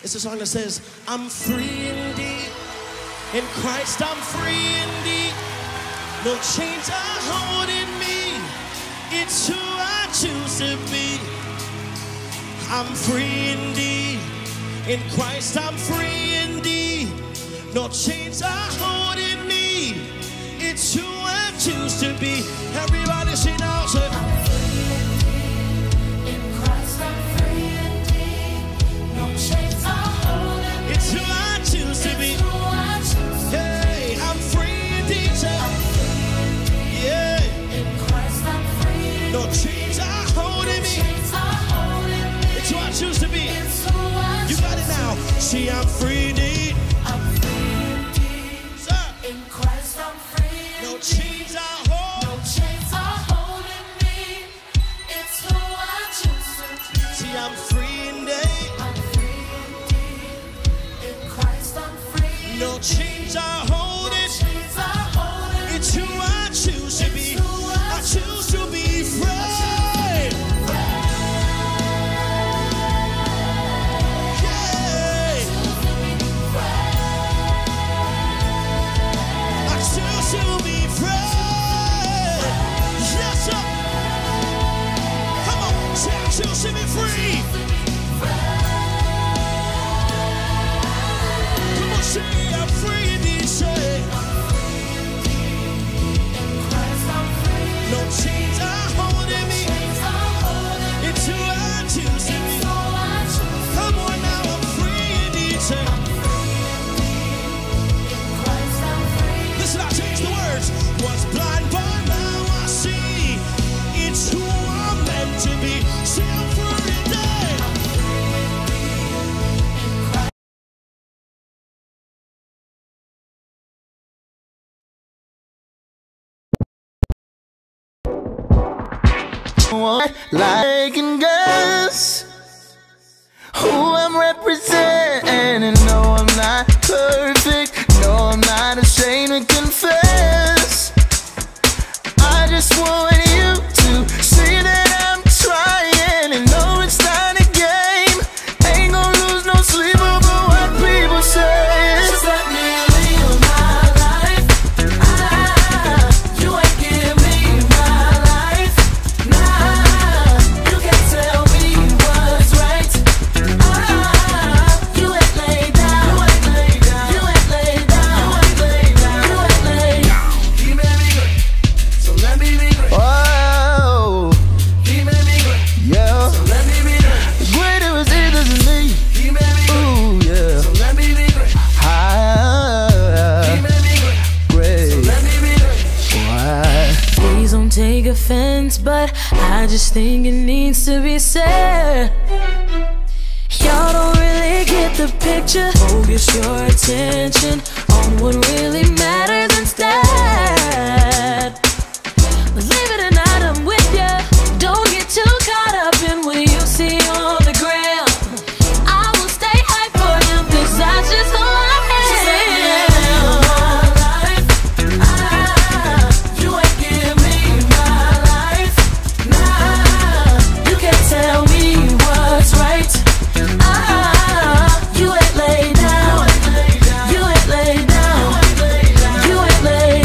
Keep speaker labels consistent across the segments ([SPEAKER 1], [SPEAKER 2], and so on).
[SPEAKER 1] It's a song that says, I'm free indeed. In Christ I'm free indeed. No chains are holding me. It's who I choose to be. I'm free indeed. In Christ I'm free indeed. No chains are holding me. It's who I choose to be. Everybody sing out, say, I'm free indeed. In Christ I'm free indeed. No chains are holding me. It's who I choose to be. Hey, I'm free indeed. Say, I'm free indeed. Yeah. In Christ I'm free. No chains are holding me. It's who I choose to be. You got it now. See, I'm free indeed. I'm free indeed. Sir. In Christ I'm free. No chains are holding. No chains are holding me. It's who I choose to be. See, I'm free indeed. I'm free indeed. In Christ I'm free. No chains are holding. No chains are holding. It's who I choose to be. I choose to be free. Choose to be free. Come on, say I'm free indeed. Say no chains are holding me. It's who I choose to be. Come on now, I'm free indeed. Say listen, I change the words. Was blind, but now I see. It's who I'm meant to be. See, I'm free indeed.
[SPEAKER 2] Like and guess who I'm representing. No, I'm not perfect. No, I'm not ashamed to confess. I just want you to see that I'm trying and know it's not a game. Ain't gonna lose no sleep over what people say. Just let me live my life. You ain't give me my life. Nah, you can't tell me what's right. You ain't laid down. You ain't laid down. You ain't laid down. You ain't laid down. You ain't laid down. He made me great, so let me be great. Oh, he made me great, yeah. So let me be great. Greater is he than me. He made me great. Ooh, yeah. So let me be great. He made me great. Great. So let me be great. Why?
[SPEAKER 3] Please don't take offense, but I just think it needs to be said. Y'all don't really get the picture. Focus your attention on what really matters instead. Believe it or not, I'm with ya. Don't get too caught up in what you see on the gram. I will stay high for him, 'cause that's just who I am. You ain't give me my life. Nah, you can't tell me what's right. You ain't laid down. You ain't laid down. You ain't laid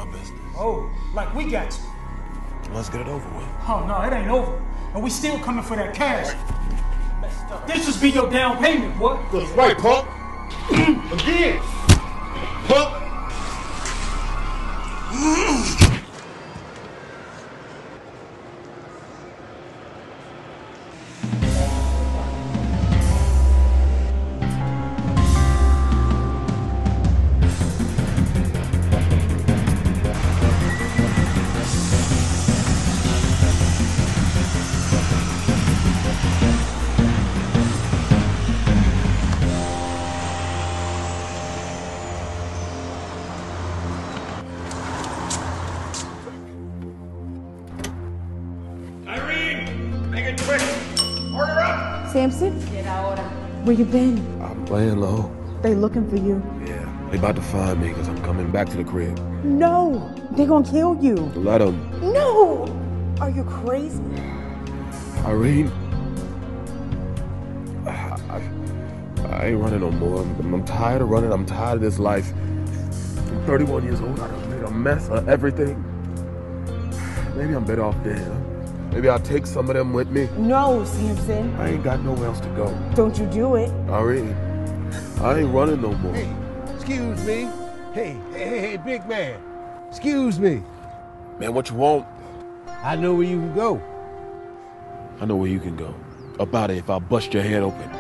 [SPEAKER 4] my business.
[SPEAKER 5] Oh, like we got you.
[SPEAKER 4] Let's get it over with.
[SPEAKER 5] Oh, no, it ain't over. And we still coming for that cash. This just be your down payment, boy.
[SPEAKER 4] That's right, punk. Again. Punk.
[SPEAKER 6] Samson? Where you been?
[SPEAKER 4] I'm playing low.
[SPEAKER 6] They looking for you.
[SPEAKER 4] Yeah, they about to find me because I'm coming back to the crib.
[SPEAKER 6] No, they gonna kill you.
[SPEAKER 4] Let them.
[SPEAKER 6] No! Are you crazy?
[SPEAKER 4] Irene, I ain't running no more. I'm tired of running. I'm tired of this life. I'm 31 years old. I done made a mess of everything. Maybe I'm better off dead. Maybe I'll take some of them with me.
[SPEAKER 6] No, Samson.
[SPEAKER 4] I ain't got nowhere else to go.
[SPEAKER 6] Don't you do it.
[SPEAKER 4] Irene, I ain't running no more.
[SPEAKER 7] Hey, excuse me. Hey, big man. Excuse me.
[SPEAKER 4] Man, what you want?
[SPEAKER 7] I know where you can go.
[SPEAKER 4] I know where you can go. About it if I bust your head open.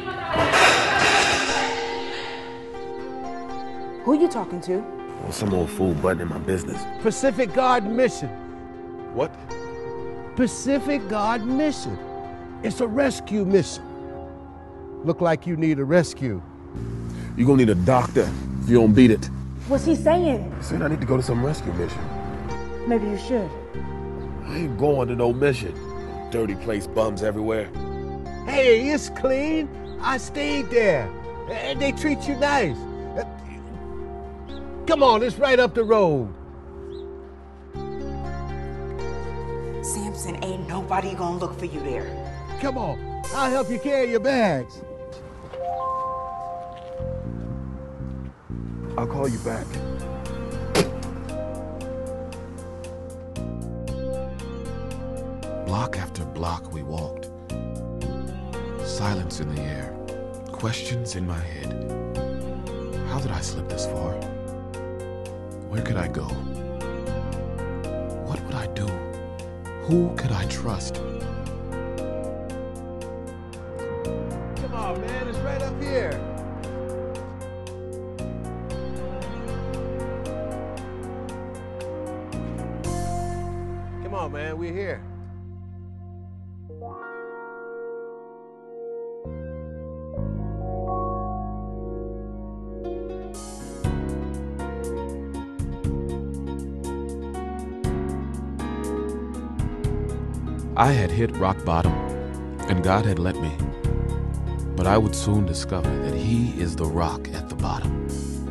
[SPEAKER 6] Who you talking to?
[SPEAKER 4] Well, some old fool butting in my business.
[SPEAKER 7] Pacific Guard Mission.
[SPEAKER 4] What?
[SPEAKER 7] Pacific Guard Mission. It's a rescue mission. Look like you need a rescue.
[SPEAKER 4] You gonna need a doctor if you don't beat it.
[SPEAKER 6] What's he saying?
[SPEAKER 4] He said I need to go to some rescue mission.
[SPEAKER 6] Maybe you should.
[SPEAKER 4] I ain't going to no mission. Dirty place, bums everywhere.
[SPEAKER 7] Hey, it's clean. I stayed there. And they treat you nice. Come on, it's right up the road.
[SPEAKER 6] Samson, ain't nobody gonna look for you there.
[SPEAKER 7] Come on, I'll help you carry your bags.
[SPEAKER 4] I'll call you back.
[SPEAKER 8] Block after block we walked. Silence in the air. Questions in my head. How did I slip this far? Where could I go? What would I do? Who could I trust?
[SPEAKER 7] Come on, man, it's right up here. Come on, man, we're here.
[SPEAKER 8] I had hit rock bottom, and God had let me. But I would soon discover that He is the rock at the bottom.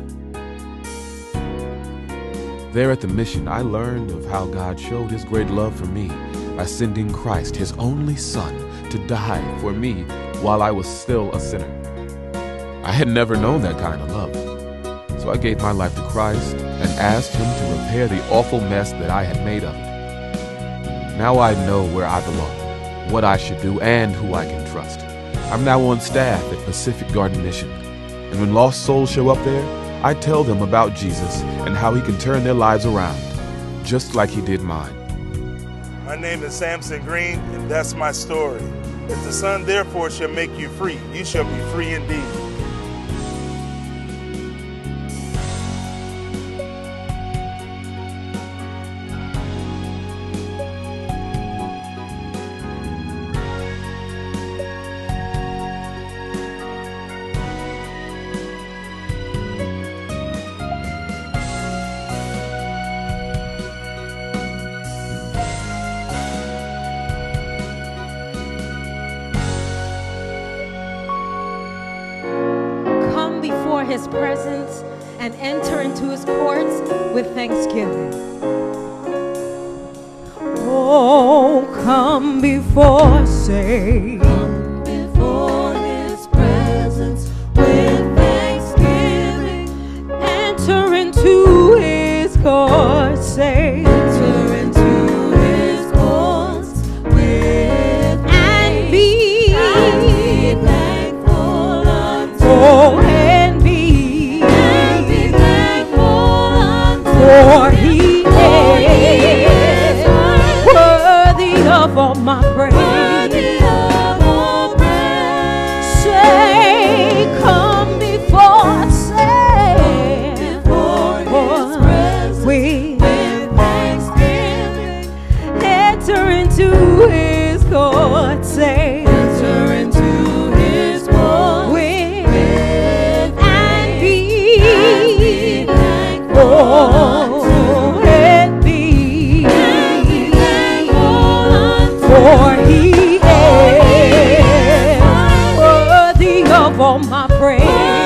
[SPEAKER 8] There at the mission, I learned of how God showed His great love for me by sending Christ, His only Son, to die for me while I was still a sinner. I had never known that kind of love. So I gave my life to Christ and asked Him to repair the awful mess that I had made of it. Now I know where I belong, what I should do, and who I can trust. I'm now on staff at Pacific Guard Mission, and when lost souls show up there, I tell them about Jesus and how He can turn their lives around, just like He did mine.
[SPEAKER 9] My name is Samson Green, and that's my story. If the Son therefore shall make you free, you shall be free indeed.
[SPEAKER 10] His presence and enter into His courts with thanksgiving. Oh, come before, say, come before His presence with thanksgiving. Enter into His courts. courts, say, enter into his courts with and be thankful unto and be thankful unto, for he is worthy of all my praise. Say, come before, say, before his presence with thanksgiving. Enter into his courts, say, enter into his courts with and be thankful and be thankful, for he is worthy of all my praise.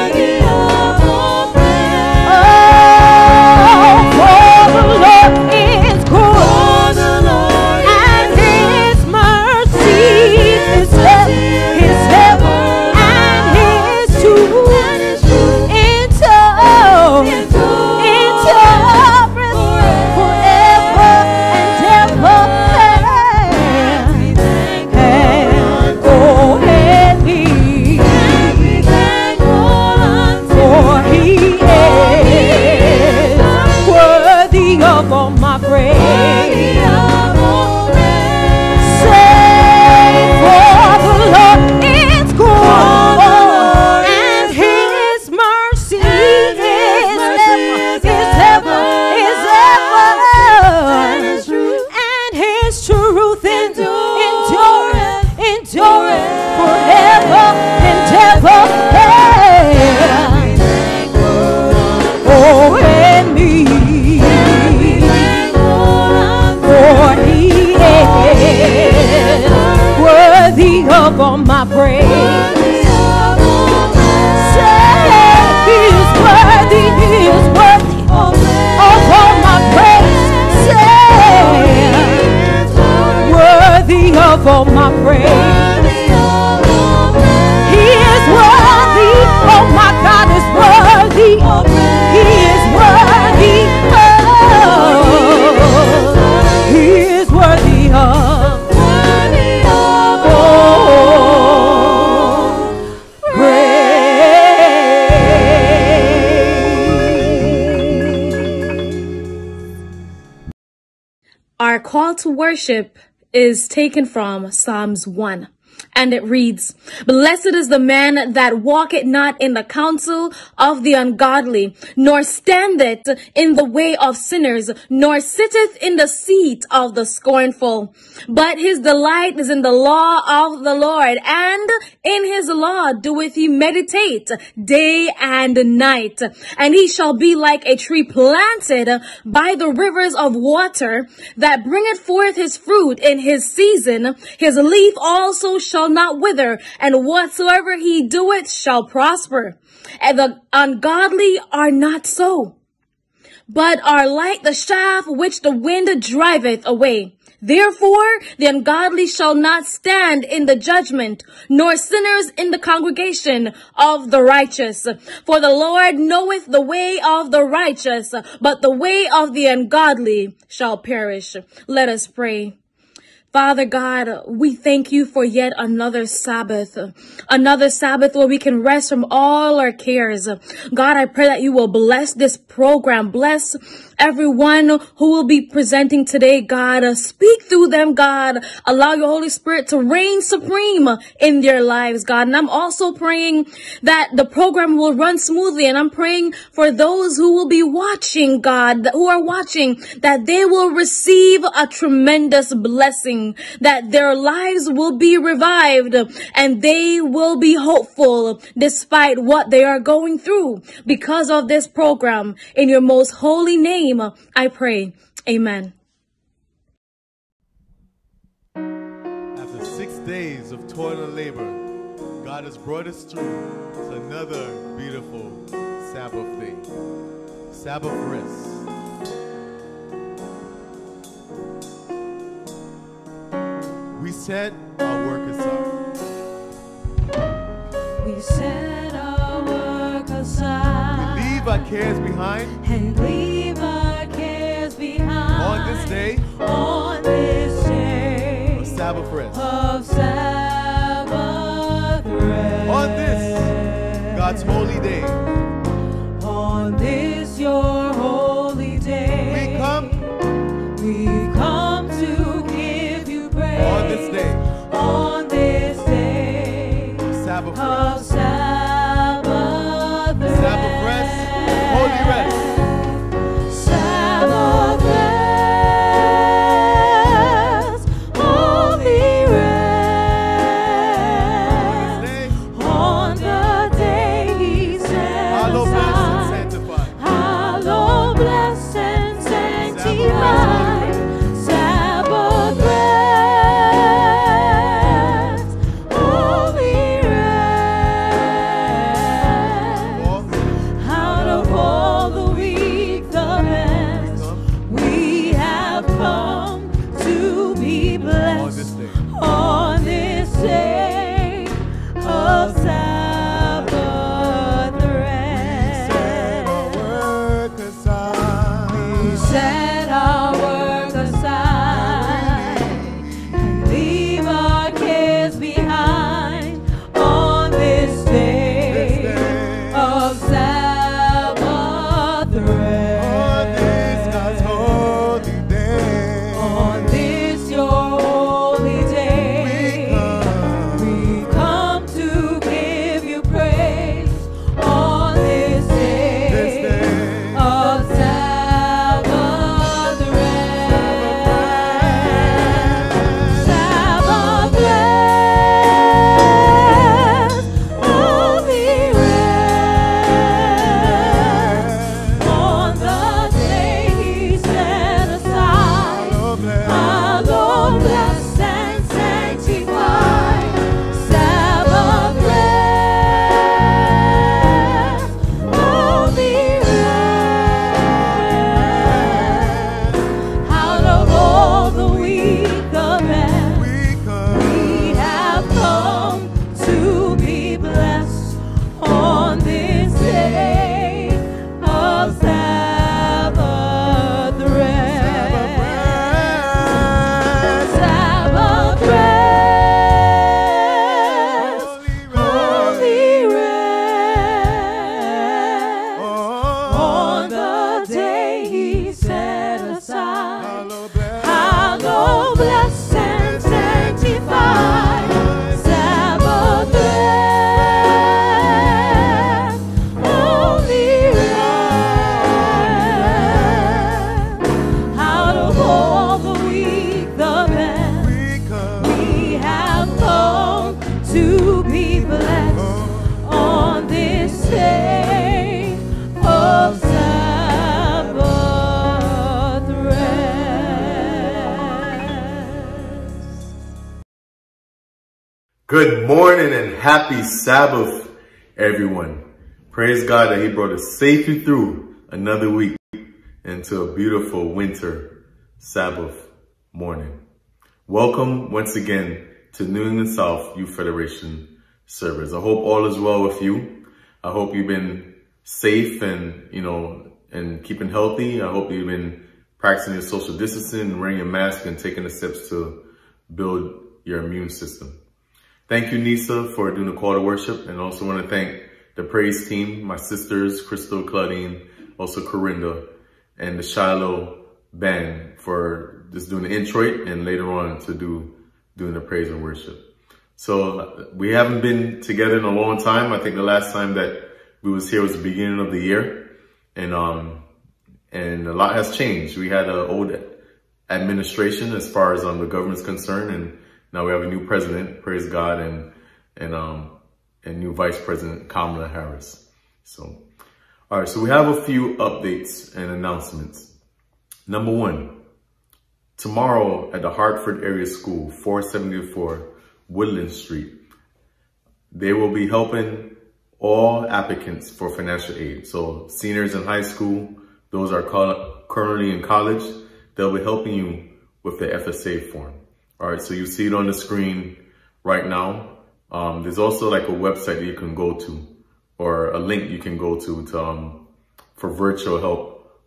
[SPEAKER 10] Of all my praise. Say, he is worthy of all my praise. Say, worthy of all my praise. He is worthy, oh my God is worthy. He is worthy, oh, he is worthy of.
[SPEAKER 3] Our call to worship is taken from Psalms 1. And it reads, Blessed is the man that walketh not in the counsel of the ungodly, nor standeth in the way of sinners, nor sitteth in the seat of the scornful. But his delight is in the law of the Lord, and in his law doeth he meditate day and night. And he shall be like a tree planted by the rivers of water, that bringeth forth his fruit in his season. His leaf also shall not wither, and whatsoever he doeth shall prosper. And the ungodly are not so, but are like the chaff which the wind driveth away. Therefore, the ungodly shall not stand in the judgment, nor sinners in the congregation of the righteous. For the Lord knoweth the way of the righteous, but the way of the ungodly shall perish. Let us pray. Father God, we thank you for yet another Sabbath where we can rest from all our cares. God, I pray that you will bless this program, bless everyone who will be presenting today, God. Speak through them, God. Allow your Holy Spirit to reign supreme in their lives, God. And I'm also praying that the program will run smoothly. And I'm praying for those who will be watching, God, who are watching, that they will receive a tremendous blessing, that their lives will be revived and they will be hopeful despite what they are going through because of this program. In your most holy name, I pray. Amen.
[SPEAKER 11] After 6 days of toil and labor, God has brought us through to another beautiful Sabbath day. Sabbath rest. We set our work aside.
[SPEAKER 10] We set our work aside.
[SPEAKER 11] We leave our cares behind.
[SPEAKER 10] And leave our cares behind.
[SPEAKER 11] day
[SPEAKER 10] on this day
[SPEAKER 11] of Sabbath rest.
[SPEAKER 10] of Sabbath rest.
[SPEAKER 11] On this, God's holy day,
[SPEAKER 10] On this your holy day, we come to give you praise.
[SPEAKER 11] on this day,
[SPEAKER 10] On this day
[SPEAKER 11] Sabbath
[SPEAKER 10] of
[SPEAKER 11] rest.
[SPEAKER 10] Sabbath rest.
[SPEAKER 11] Sabbath rest, holy rest.
[SPEAKER 10] Sabbath rest, holy rest. On the day He set
[SPEAKER 11] Hallowed, blessed, and
[SPEAKER 10] aside,
[SPEAKER 11] sanctified.
[SPEAKER 10] hallowed, blessed, and sanctified. Sabbath rest, holy rest. Out of all the week, the best, we have come to be blessed on this day of Sabbath rest. We set our work aside and leave our cares behind on this day of Sabbath rest. On this your holy day, we come to give you praise. On this day of Sabbath rest. Sabbath rest, holy rest. On the day He set aside, hallowed, blessed, and sanctified. Sabbath rest, holy rest. Out of all the week, the best, we have come to be blessed on this day of Sabbath rest. Sabbath rest, holy rest. On the day He set aside, hallowed, blessed, and sanctified. Sabbath rest, holy rest. Out of all the week, the best, we have come to be blessed on this day of Sabbath rest.
[SPEAKER 12] Good morning and happy Sabbath, everyone. Praise God that He brought us safely through another week into a beautiful winter Sabbath morning. Welcome once again to New England South Youth Federation service. I hope all is well with you. I hope you've been safe and, and keeping healthy. I hope you've been practicing your social distancing, wearing your mask, and taking the steps to build your immune system. Thank you, Nisa, for doing the call to worship. And also want to thank the praise team, my sisters, Crystal, Claudine, also Corinda, and the Shiloh band for just doing the introit and later on to doing the praise and worship. So we haven't been together in a long time. I think the last time that we was here was the beginning of the year. And a lot has changed. We had an old administration as far as the government's concerned, and now we have a new president, praise God, and new Vice President Kamala Harris. So, all right, so we have a few updates and announcements. Number one, tomorrow at the Hartford Area School, 474 Woodland Street, they will be helping all applicants for financial aid. So seniors in high school, those are currently in college, they'll be helping you with the FSA form. All right, so you see it on the screen right now. There's also like a website that you can go to, or a link you can go to for virtual help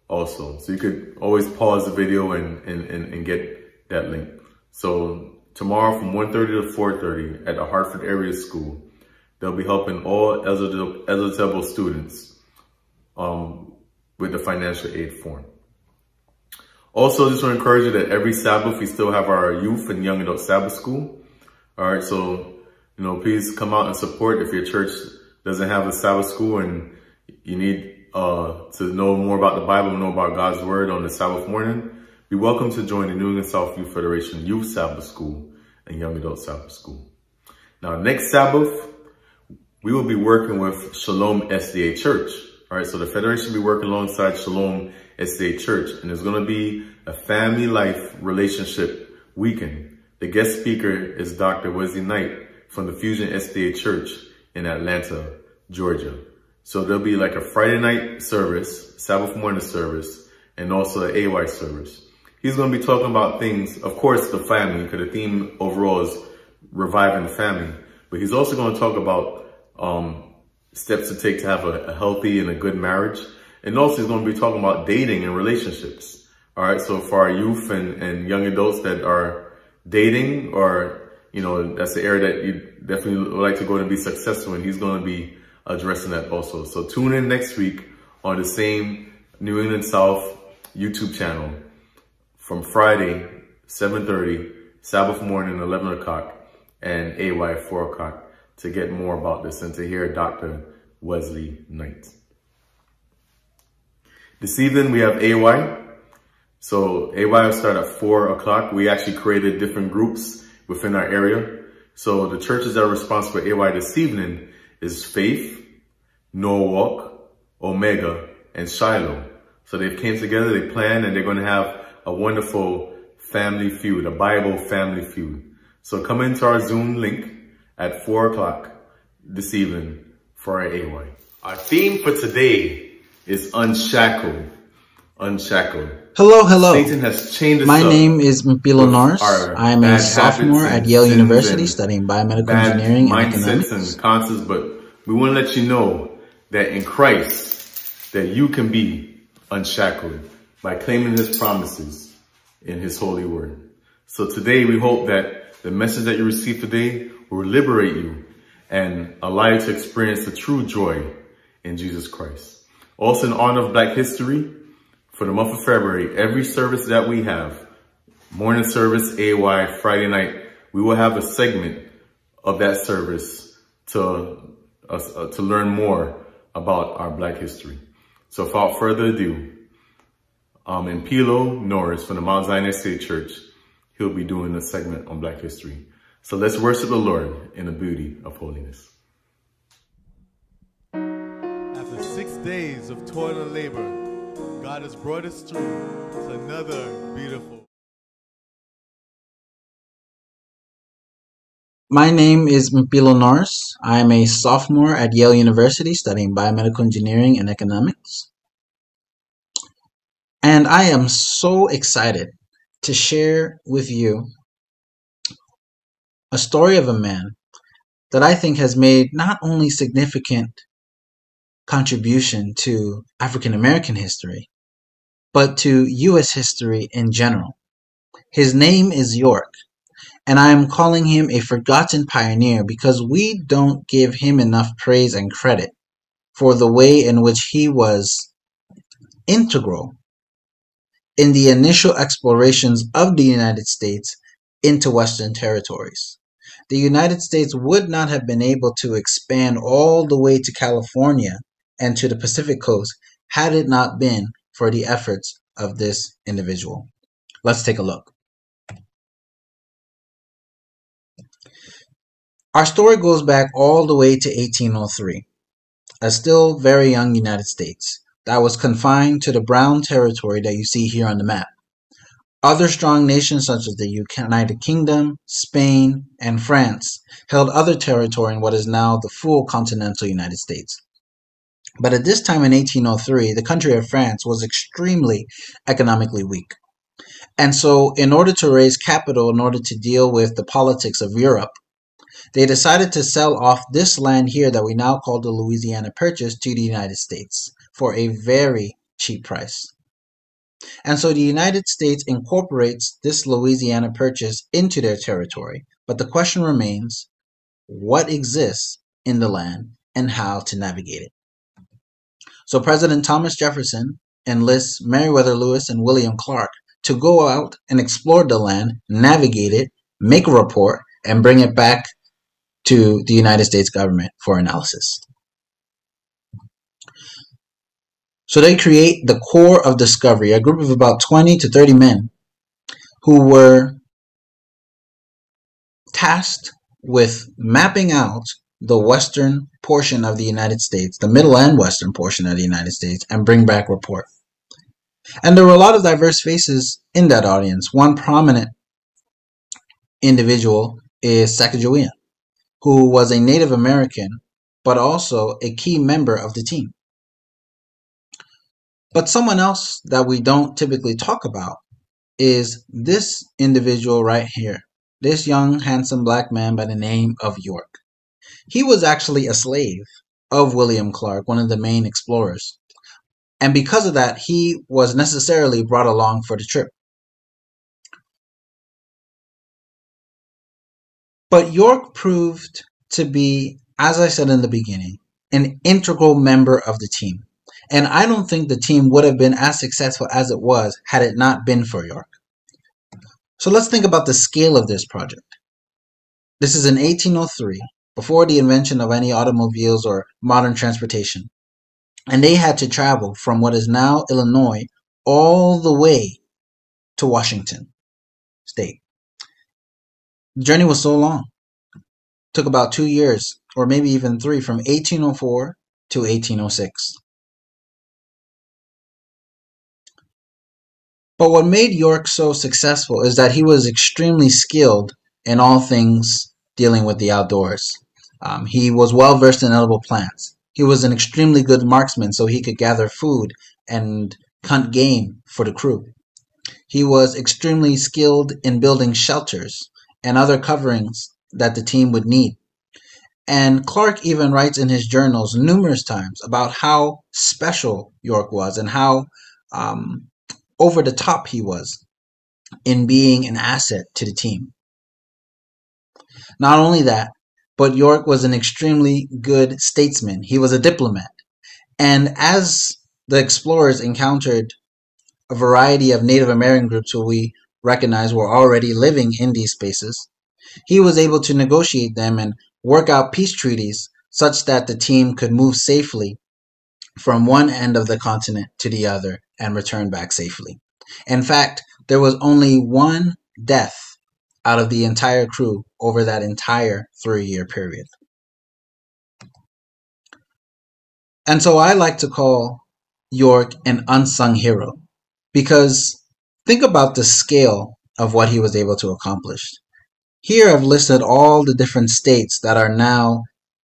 [SPEAKER 12] also. So you could always pause the video and get that link. So tomorrow from 1:30 to 4:30 at the Hartford Area School, they'll be helping all eligible students with the financial aid form. Also, just want to encourage you that every Sabbath, we still have our youth and young adult Sabbath school. All right, so, please come out and support if your church doesn't have a Sabbath school and you need to know more about the Bible, know about God's word on the Sabbath morning. Be welcome to join the New England South Youth Federation Youth Sabbath School and Young Adult Sabbath School. Now, next Sabbath, we will be working with Shalom SDA Church. All right, so the Federation will be working alongside Shalom SDA Church, and there's going to be a family life relationship weekend. The guest speaker is Dr. Wesley Knight from the Fusion SDA Church in Atlanta, Georgia. So there'll be like a Friday night service, Sabbath morning service, and also an AY service. He's going to be talking about things, of course, the family, because the theme overall is reviving the family. But he's also going to talk about steps to take to have a healthy and a good marriage. And also he's going to be talking about dating and relationships. All right, so for our youth and young adults that are dating, or, that's the area that you definitely would like to go to be successful in, he's going to be addressing that also. So tune in next week on the same New England South YouTube channel from Friday, 7:30, Sabbath morning, 11 o'clock, and AY 4 o'clock to get more about this and to hear Dr. Wesley Knight. This evening we have AY. So AY will start at 4 o'clock. We actually created different groups within our area. So the churches that are responsible for AY this evening is Faith, Norwalk, Omega, and Shiloh. So they've came together, they planned, and they're going to have a wonderful family feud, a Bible family feud. So come into our Zoom link at 4 o'clock this evening for our AY. Our theme for today is Unshackled. Unshackled.
[SPEAKER 13] Hello.
[SPEAKER 12] Satan has chained us
[SPEAKER 13] My
[SPEAKER 12] up
[SPEAKER 13] name is Mpilo Norris. I'm a
[SPEAKER 12] bad
[SPEAKER 13] sophomore
[SPEAKER 12] habits
[SPEAKER 13] at
[SPEAKER 12] and
[SPEAKER 13] Yale
[SPEAKER 12] sins
[SPEAKER 13] University
[SPEAKER 12] and
[SPEAKER 13] studying biomedical
[SPEAKER 12] bad
[SPEAKER 13] engineering and
[SPEAKER 12] mindsets
[SPEAKER 13] economics.
[SPEAKER 12] and concepts, but we want to let you know that in Christ, that you can be unshackled by claiming his promises in his holy word. So today we hope that the message that you receive today will liberate you and allow you to experience the true joy in Jesus Christ. Also, in honor of Black History, for the month of February, every service that we have, morning service, AY, Friday night, we will have a segment of that service to learn more about our Black history. So without further ado, Mpilo Norris from the Mount Zion SDA Church, he'll be doing a segment on Black history. So let's worship the Lord in the beauty of holiness.
[SPEAKER 11] After 6 days of toil and labor, God has brought us through to another beautiful.
[SPEAKER 13] My name is Mpilo Norris. I'm a sophomore at Yale University studying biomedical engineering and economics. And I am so excited to share with you a story of a man that I think has made not only significant contribution to African American history, but to U.S. history in general. His name is York, and I am calling him a forgotten pioneer because we don't give him enough praise and credit for the way in which he was integral in the initial explorations of the United States into Western territories. The United States would not have been able to expand all the way to California and to the Pacific coast had it not been for the efforts of this individual. Let's take a look. Our story goes back all the way to 1803, a still very young United States that was confined to the brown territory that you see here on the map. Other strong nations such as the United Kingdom, Spain, and France held other territory in what is now the full continental United States. But at this time in 1803, the country of France was extremely economically weak. And so in order to raise capital, in order to deal with the politics of Europe, they decided to sell off this land here that we now call the Louisiana Purchase to the United States for a very cheap price. And so the United States incorporates this Louisiana Purchase into their territory. But the question remains, what exists in the land and how to navigate it? So President Thomas Jefferson enlists Meriwether Lewis and William Clark to go out and explore the land, navigate it, make a report, and bring it back to the United States government for analysis. So they create the Corps of Discovery, a group of about 20 to 30 men who were tasked with mapping out the western portion of the United States, the middle and western portion of the United States, and bring back report. And there were a lot of diverse faces in that audience. One prominent individual is Sacagawea, who was a Native American, but also a key member of the team. But someone else that we don't typically talk about is this individual right here, this young, handsome black man by the name of York. He was actually a slave of William Clark, one of the main explorers. And because of that, he was necessarily brought along for the trip. But York proved to be, as I said in the beginning, an integral member of the team. And I don't think the team would have been as successful as it was had it not been for York. So let's think about the scale of this project. This is in 1803, before the invention of any automobiles or modern transportation. And they had to travel from what is now Illinois all the way to Washington State. The journey was so long. It took about 2 years, or maybe even 3, from 1804 to 1806. But what made York so successful is that he was extremely skilled in all things dealing with the outdoors. He was well versed in edible plants. He was an extremely good marksman, so he could gather food and hunt game for the crew. He was extremely skilled in building shelters and other coverings that the team would need. And Clark even writes in his journals numerous times about how special York was and how over the top he was in being an asset to the team. Not only that, but York was an extremely good statesman. He was a diplomat. And as the explorers encountered a variety of Native American groups who we recognize were already living in these spaces, he was able to negotiate them and work out peace treaties such that the team could move safely from one end of the continent to the other and return back safely. In fact, there was only one death out of the entire crew over that entire 3-year period. And so I like to call York an unsung hero, because think about the scale of what he was able to accomplish. Here I've listed all the different states that are now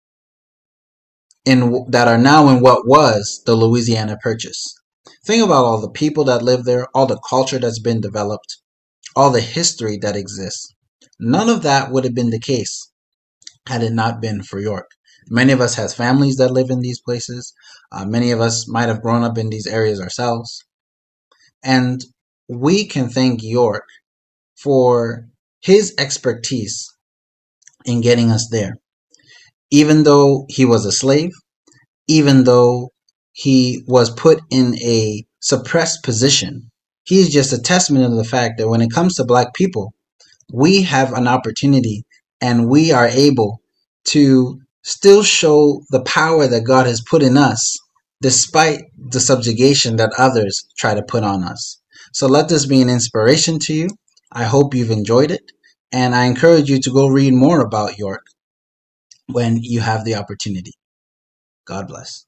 [SPEAKER 13] in what was the Louisiana Purchase. Think about all the people that live there, all the culture that's been developed, all the history that exists. None of that would have been the case had it not been for York. Many of us have families that live in these places. Many of us might have grown up in these areas ourselves. And we can thank York for his expertise in getting us there. Even though he was a slave, even though he was put in a suppressed position, he's just a testament to the fact that when it comes to Black people, we have an opportunity and we are able to still show the power that God has put in us, despite the subjugation that others try to put on us. So let this be an inspiration to you. I hope you've enjoyed it, and I encourage you to go read more about York when you have the opportunity. God bless.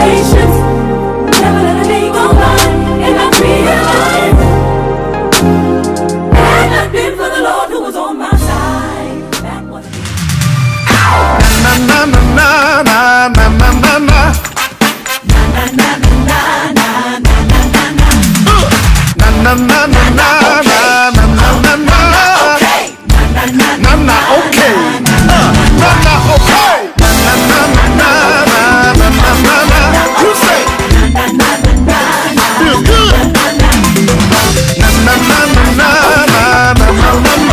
[SPEAKER 3] situations. Never let a day go by and I realize had not been for the Lord who was on my side. That was
[SPEAKER 2] Na na na na na na na na na.
[SPEAKER 3] na na na na na na na na na.
[SPEAKER 2] Na na na na na na na na na.
[SPEAKER 3] Okay. Na na na
[SPEAKER 2] Na na okay. Na na okay. Na na na na na na na na na. You say.
[SPEAKER 3] na na na na na.
[SPEAKER 2] Feels good. Na na na na na na na na na na.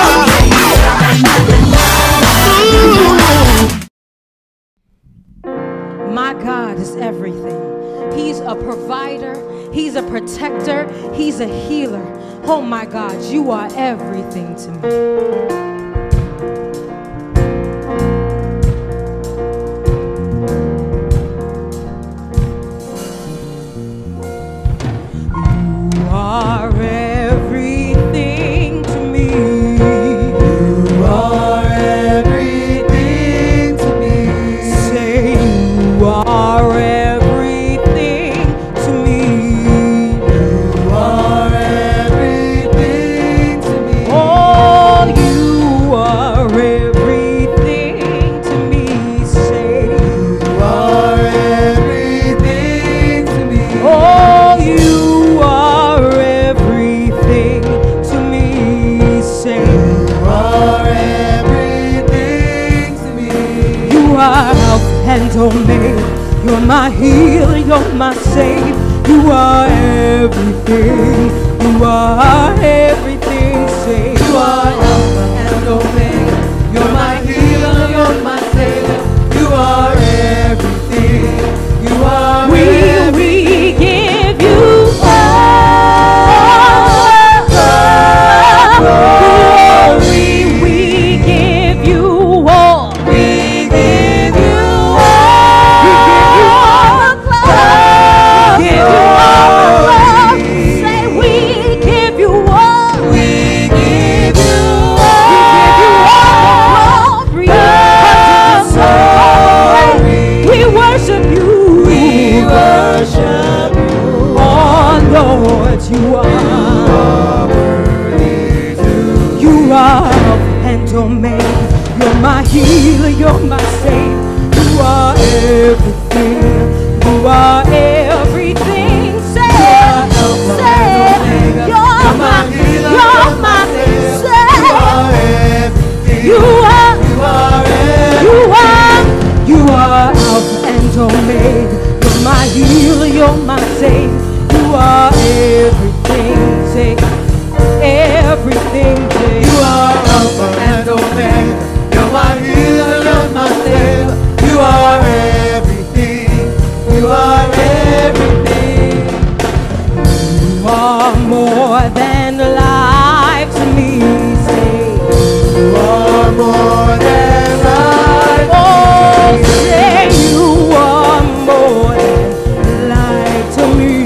[SPEAKER 10] My God is everything. He's a provider. He's a protector. He's a healer. Oh my God, you are everything to me. You are everything to me. You are everything to me. Say you are everything to me. You are everything to me. Oh, you are everything to me. Say you are everything to me. Oh, you are everything to me. Say you are everything to me. You are Alpha and Omega. You're my healer. You're my savior. You are everything. You are everything. Say you are Alpha and Omega. You're my healer. You're my savior. You are everything. You are we give you all glory. We give you all. We give you all glory. Give you all glory. Say we give you all. We give you all glory. We worship you. We worship you. Oh Lord, you are worthy. You are Alpha and Omega. You're my healer. You're my savior. You are everything. You are everything. Say, you're my healer. You're my savior. You are Alpha and Omega. You're my healer. You're my savior. You are everything. Say everything. Say you are Alpha and Omega. You're my healer. You're my savior. You are everything. You are everything. You are more than life to me. Say you are more than life. Oh, say you are more than life to me.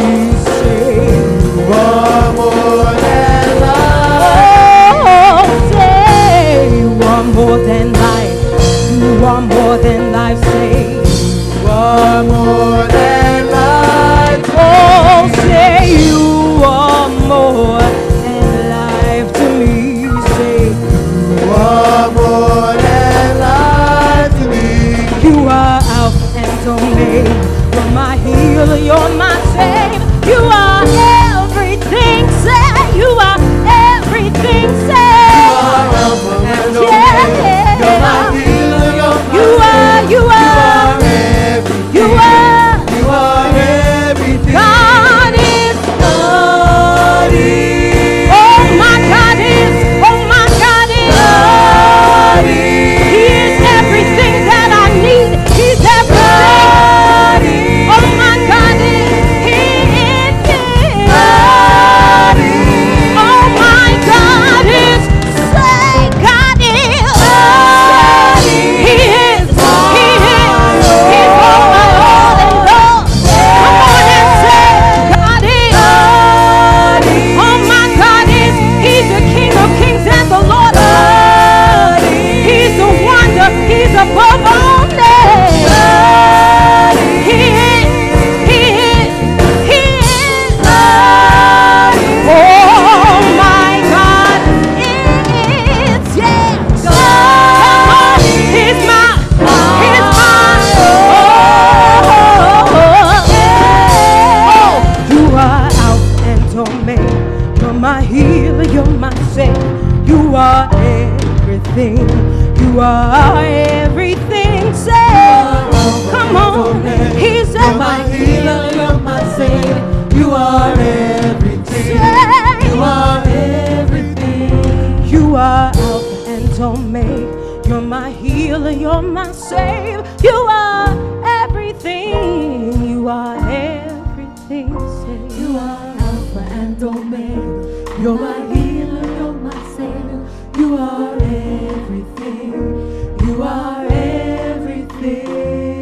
[SPEAKER 14] healer, you're my savior. You are everything. You are everything. Say
[SPEAKER 15] you are Alpha and Omega. You're my healer, you're my savior. You are everything. You are everything.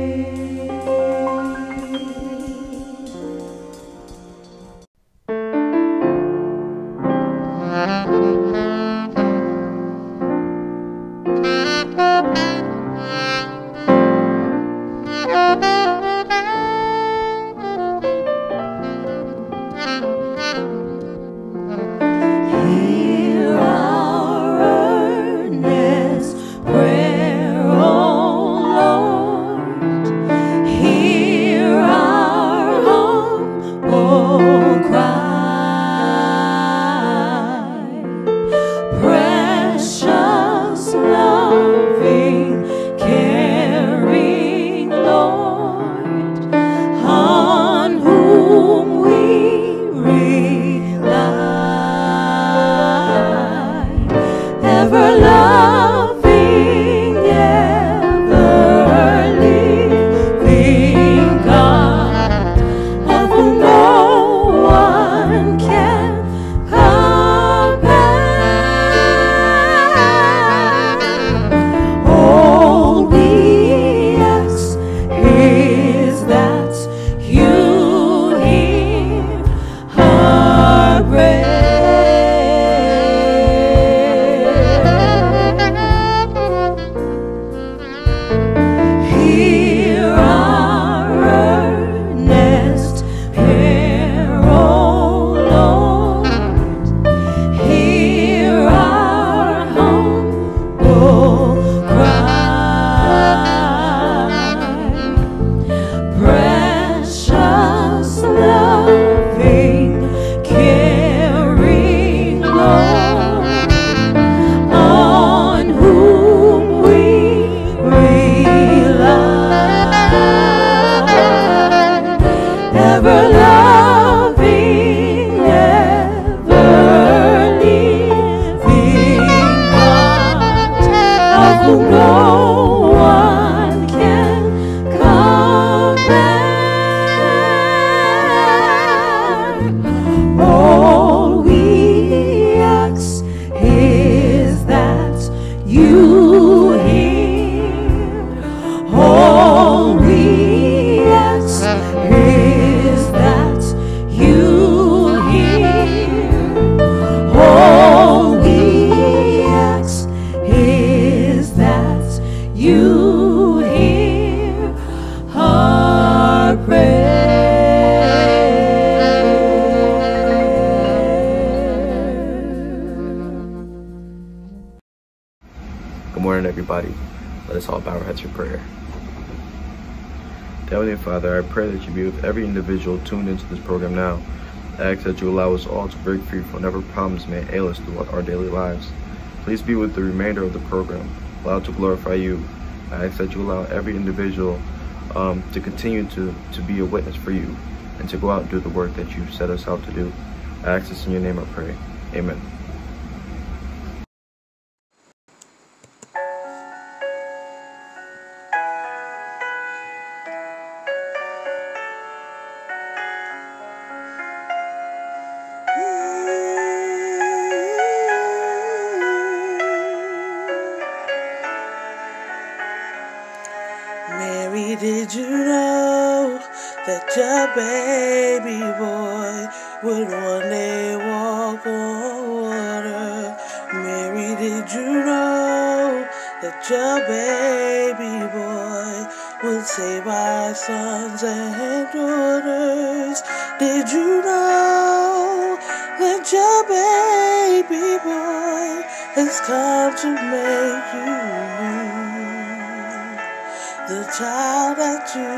[SPEAKER 14] Hear our earnest prayer, O Lord. Hear our humble cry. Precious, loving, caring Lord, on whom we rely. Ever loving, ever living God, of whom no one can compare. All we ask is that you hear our prayer. Hear our earnest prayer, O Lord. Hear our humble cry. Precious, loving, caring Lord, on whom we rely. Ever loving, ever living God, of whom no one can compare. All we ask is that you hear. All we ask is that you hear. All we ask is that you hear our
[SPEAKER 16] Good morning, everybody. Let us all bow our heads for prayer. Heavenly Father, I pray that you be with every individual tuned into this program now. I ask that you allow us all to break free from whatever problems may ail us throughout our daily lives. Please be with the remainder of the program. Allow it to glorify you. I ask that you allow every individual to continue to be a witness for you and to go out and do the work that you set us out to do. I ask this in your name I pray. Amen.
[SPEAKER 17] Mary, did you know that your baby boy would one day walk on water? Mary, did you know that your baby boy would save our sons and daughters? Did you know that your baby boy has come to make you new? The child that you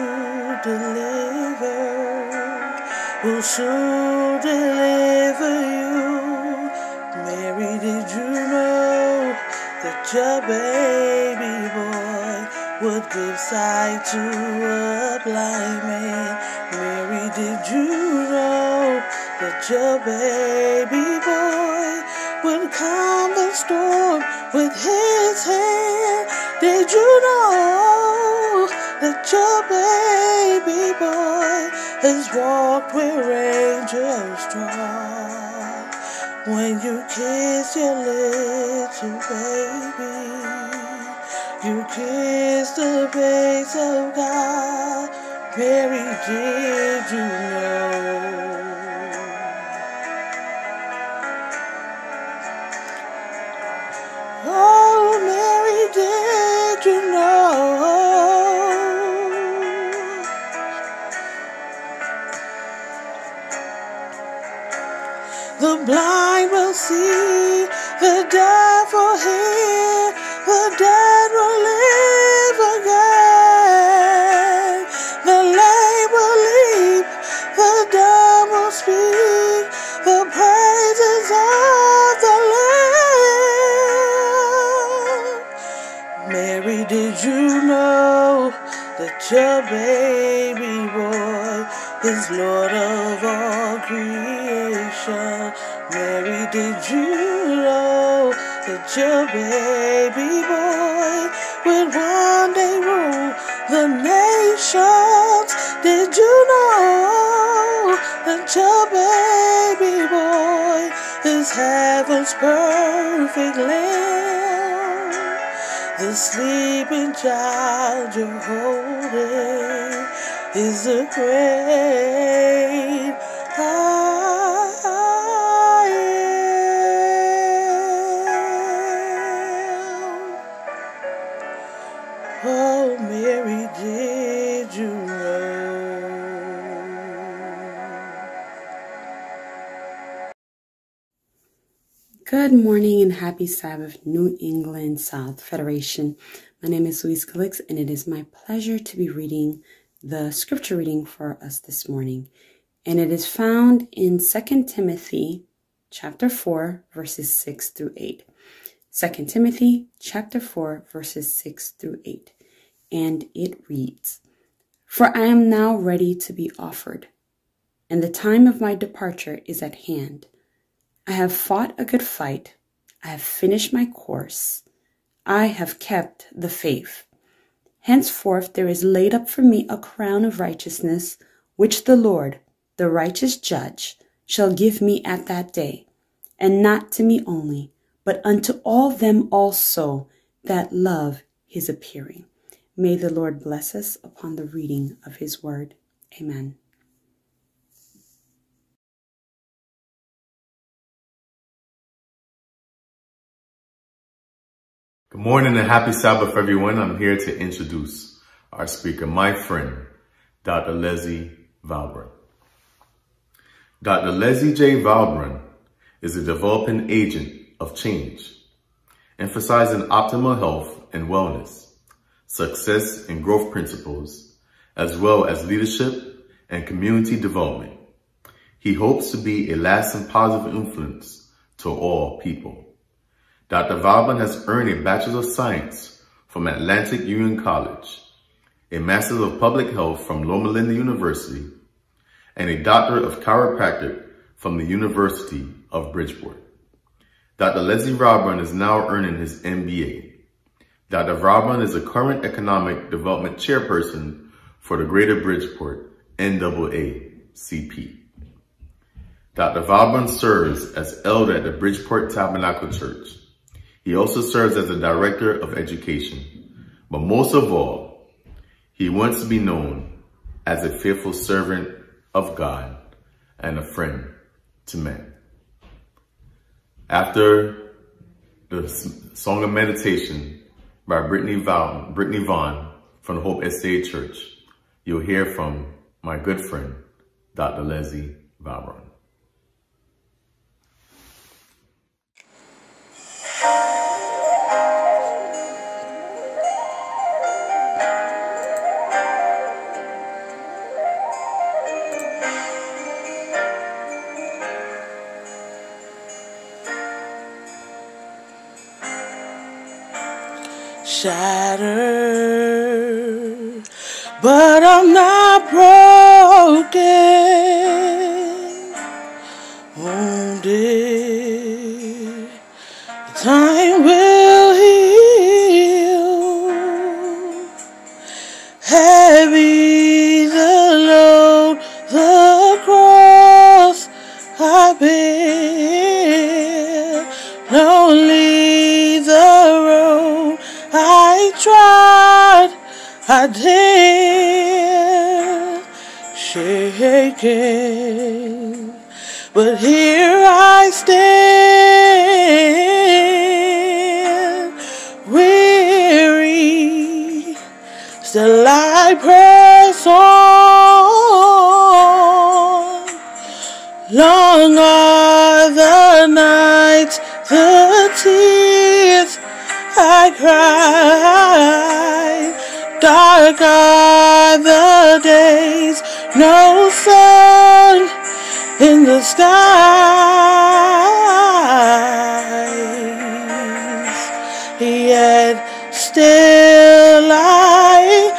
[SPEAKER 17] delivered will soon deliver you. Mary, did you know that your baby boy would give sight to a blind man? Mary, did you know that your baby boy would calm the storm with his hand? Did you know that your baby boy has walked where angels trod? When you kiss your little baby, you kiss the face of God. Mary, did you know? Oh, Mary, did you know? The blind will see, the deaf will hear, the dead will live again. The lame will leap, the dumb will speak, the praises of the Lamb. Mary, did you know that your baby boy is Lord of all creation? Mary, did you know that your baby boy would one day rule the nations? Did you know that your baby boy is heaven's perfect lamb? The sleeping child you're holding is the great I am. Oh, Mary, did you know?
[SPEAKER 18] Good morning and happy Sabbath, New England South Federation. My name is Louise Calix, and it is my pleasure to be reading the scripture reading for us this morning. And it is found in 2 Timothy chapter 4, verses 6 through 8. 2 Timothy chapter 4, verses 6 through 8. And it reads, "For I am now ready to be offered, and the time of my departure is at hand. I have fought a good fight. I have finished my course. I have kept the faith. Henceforth there is laid up for me a crown of righteousness, which the Lord, the righteous judge, shall give me at that day, and not to me only, but unto all them also that love his appearing." May the Lord bless us upon the reading of his word. Amen.
[SPEAKER 12] Good morning and happy Sabbath, everyone. I'm here to introduce our speaker, my friend, Dr. Leslie Valbrun. Dr. Leslie J. Valbrun is a developing agent of change, emphasizing optimal health and wellness, success and growth principles, as well as leadership and community development. He hopes to be a lasting positive influence to all people. Dr. Valbrun has earned a Bachelor of Science from Atlantic Union College, a Master of Public Health from Loma Linda University, and a Doctorate of Chiropractic from the University of Bridgeport. Dr. Leslie Valbrun is now earning his MBA. Dr. Valbrun is the current Economic Development Chairperson for the Greater Bridgeport NAACP. Dr. Valbrun serves as elder at the Bridgeport Tabernacle Church. He also serves as the Director of Education, but most of all, he wants to be known as a faithful servant of God and a friend to men. After the Song of Meditation by Brittany Vaughn from the Hope SDA Church, you'll hear from my good friend, Dr. Leslie Valbrun.
[SPEAKER 17] Shattered, but I'm not broken. Wounded, time will heal. the cross I bear, lonely the road I tried, I dare, shaking, but here I stand, weary, still I press on. Long are the nights, the tears I cry, dark are the days, no sun in the skies, yet still I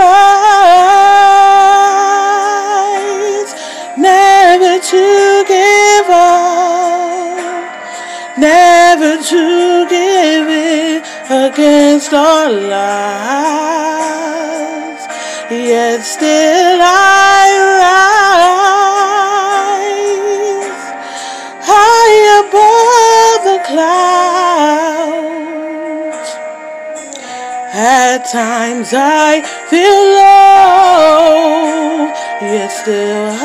[SPEAKER 17] rise, never to give up, never to give in against all odds, yet still I rise high above the clouds. At times I feel low, yet still I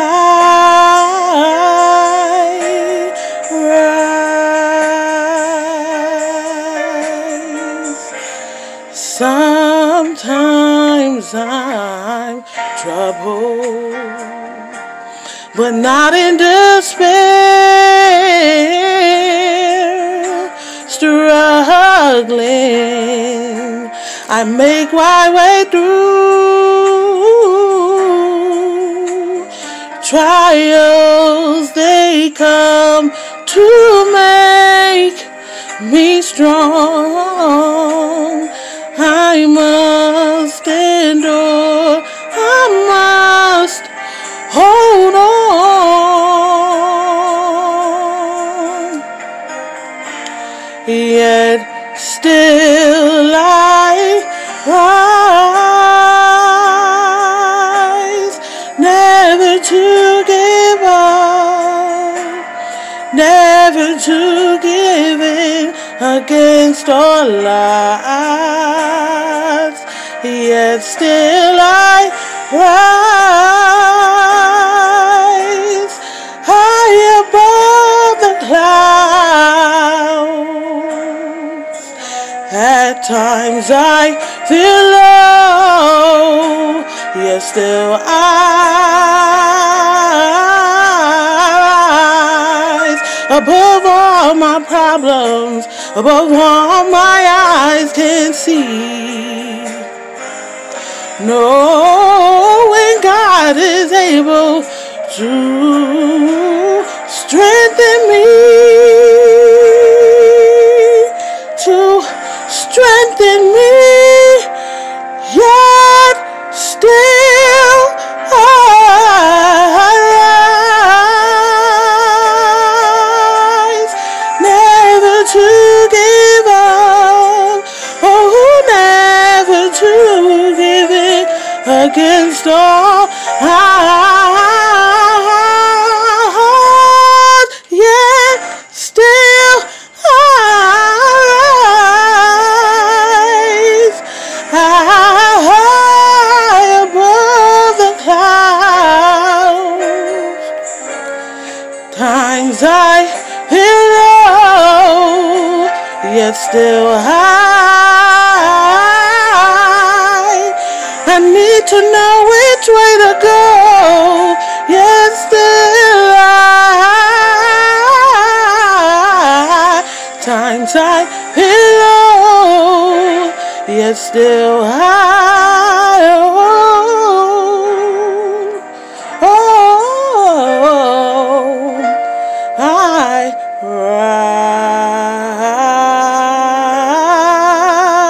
[SPEAKER 17] rise. Sometimes I'm troubled, but not in despair. Struggling, I make my way through. Trials, they come to make me strong. I must endure, I must hold on, yet still I rise, never to give up, never to give in against all odds, yet still I rise high above the clouds. At times I feel low, yet still I rise above all my problems, above all my eyes can see. Knowing God is able to strengthen me, to strengthen me, yet still I rise, never to give up, oh, never to give in against all odds, yet still I rise high above the clouds. Times I feel low, yet still I need to know which way to go, yet still times I feel low, yet still I rise.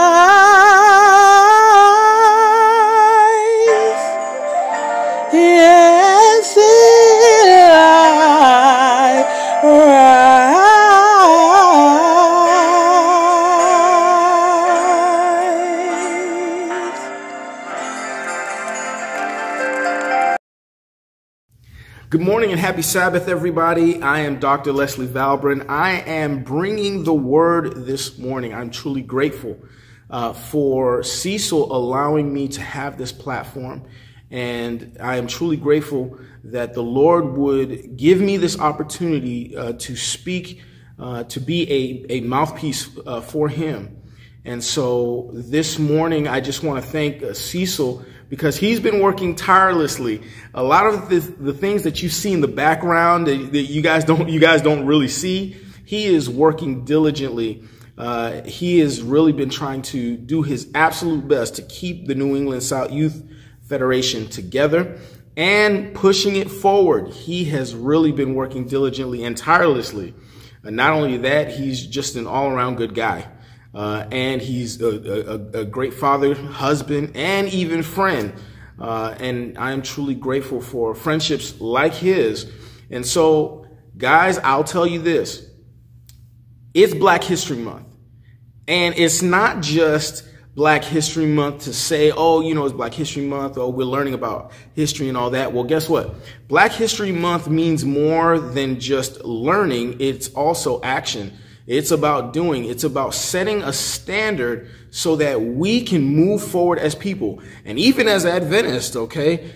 [SPEAKER 19] Good morning and happy Sabbath, everybody. I am Dr. Leslie Valbrin. I am bringing the word this morning. I'm truly grateful for Cecil allowing me to have this platform. And I am truly grateful that the Lord would give me this opportunity to speak, to be a mouthpiece for him. And so this morning, I just want to thank Cecil because he's been working tirelessly. A lot of the things that you see in the background that you guys don't really see, he is working diligently. He has really been trying to do his absolute best to keep the New England South Youth Federation together and pushing it forward. He has really been working diligently and tirelessly. And not only that, he's just an all-around good guy. And he's a great father, husband, and even friend. And I am truly grateful for friendships like his. And so, guys, I'll tell you this. It's Black History Month. And it's not just Black History Month to say, oh, you know, it's Black History Month, oh, we're learning about history and all that. Well, guess what? Black History Month means more than just learning. It's also action. It's about doing. It's about setting a standard so that we can move forward as people. And even as Adventists, okay,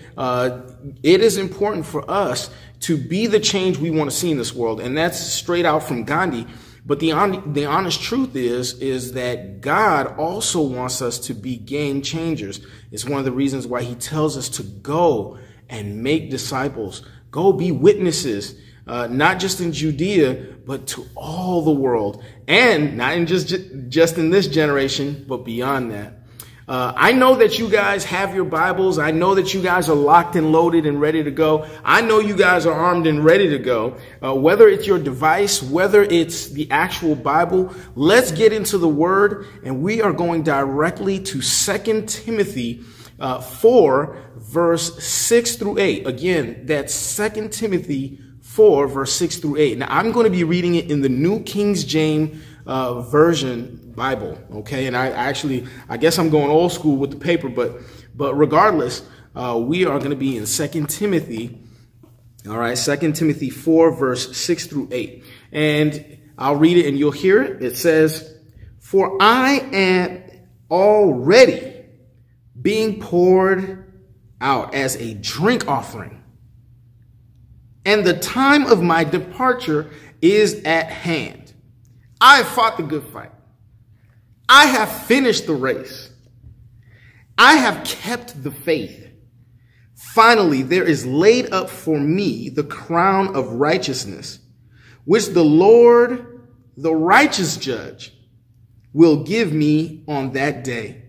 [SPEAKER 19] it is important for us to be the change we want to see in this world. And that's straight out from Gandhi. But the honest truth is that God also wants us to be game changers. It's one of the reasons why he tells us to go and make disciples. Go be witnesses, not just in Judea, but to all the world. And not in just in this generation, but beyond that. I know that you guys have your Bibles. I know that you guys are locked and loaded and ready to go. I know you guys are armed and ready to go. Whether it's your device, whether it's the actual Bible, let's get into the Word. And we are going directly to 2 Timothy 4, verse 6 through 8. Again, that's 2 Timothy 4, verse 6 through 8. Now, I'm going to be reading it in the New King James Version Bible, okay? And I guess I'm going old school with the paper, but regardless, we are going to be in 2 Timothy, all right, 2 Timothy 4, verse 6 through 8. And I'll read it and you'll hear it. It says, "For I am already being poured out as a drink offering, and the time of my departure is at hand. I have fought the good fight. I have finished the race. I have kept the faith. Finally, there is laid up for me the crown of righteousness, which the Lord, the righteous judge, will give me on that day.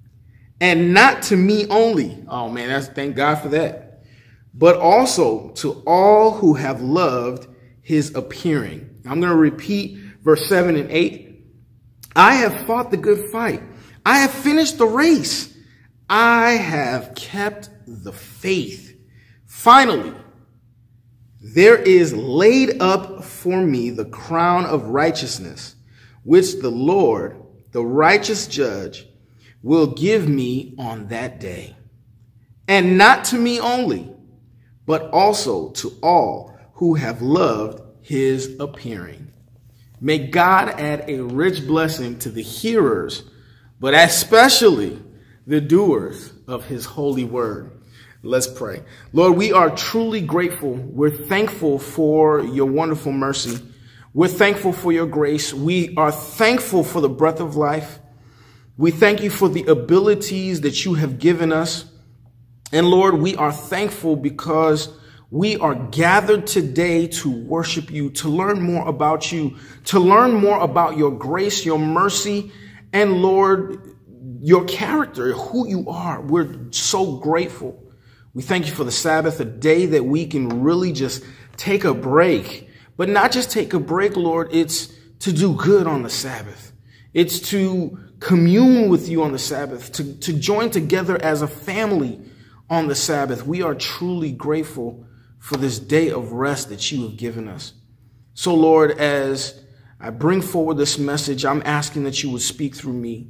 [SPEAKER 19] And not to me only." Oh man, thank God for that. "But also to all who have loved his appearing." I'm going to repeat verse 7 and 8. "I have fought the good fight. I have finished the race. I have kept the faith. Finally, there is laid up for me the crown of righteousness, which the Lord, the righteous judge, will give me on that day. And not to me only, but also to all who have loved his appearing." May God add a rich blessing to the hearers, but especially the doers of his holy word. Let's pray. Lord, we are truly grateful. We're thankful for your wonderful mercy. We're thankful for your grace. We are thankful for the breath of life. We thank you for the abilities that you have given us. And Lord, we are thankful because we are gathered today to worship you, to learn more about you, to learn more about your grace, your mercy, and Lord, your character, who you are. We're so grateful. We thank you for the Sabbath, a day that we can really just take a break, but not just take a break, Lord. It's to do good on the Sabbath. It's to commune with you on the Sabbath, to join together as a family on the Sabbath. We are truly grateful for this day of rest that you have given us. So, Lord, as I bring forward this message, I'm asking that you would speak through me.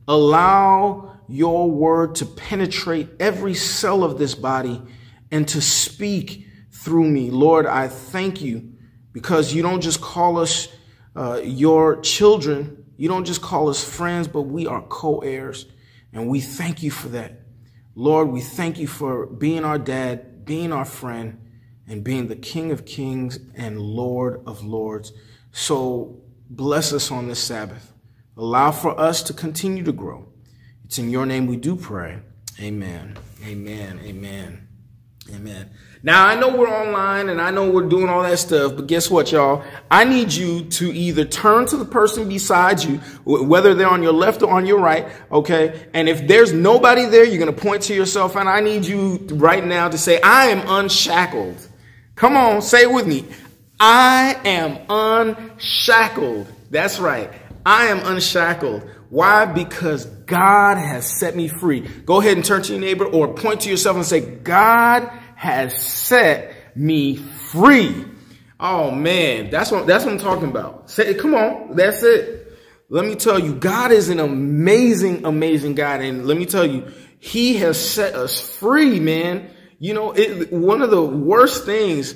[SPEAKER 19] Allow your word to penetrate every cell of this body and to speak through me. Lord, I thank you because you don't just call us your children. You don't just call us friends, but we are co-heirs. And we thank you for that. Lord, we thank you for being our dad, being our friend, and being the King of Kings and Lord of Lords. So bless us on this Sabbath. Allow for us to continue to grow. It's in your name we do pray. Amen. Amen. Amen. Amen. Now, I know we're online and I know we're doing all that stuff, but guess what, y'all? I need you to either turn to the person beside you, whether they're on your left or on your right, okay? And if there's nobody there, you're going to point to yourself, and I need you right now to say, I am unshackled. Come on, say it with me. I am unshackled. That's right. I am unshackled. Why? Because God has set me free. Go ahead and turn to your neighbor or point to yourself and say, God has set me free. Oh man, that's what I'm talking about. Say, come on, that's it. Let me tell you, God is an amazing, amazing God. And let me tell you, he has set us free, man. You know, one of the worst things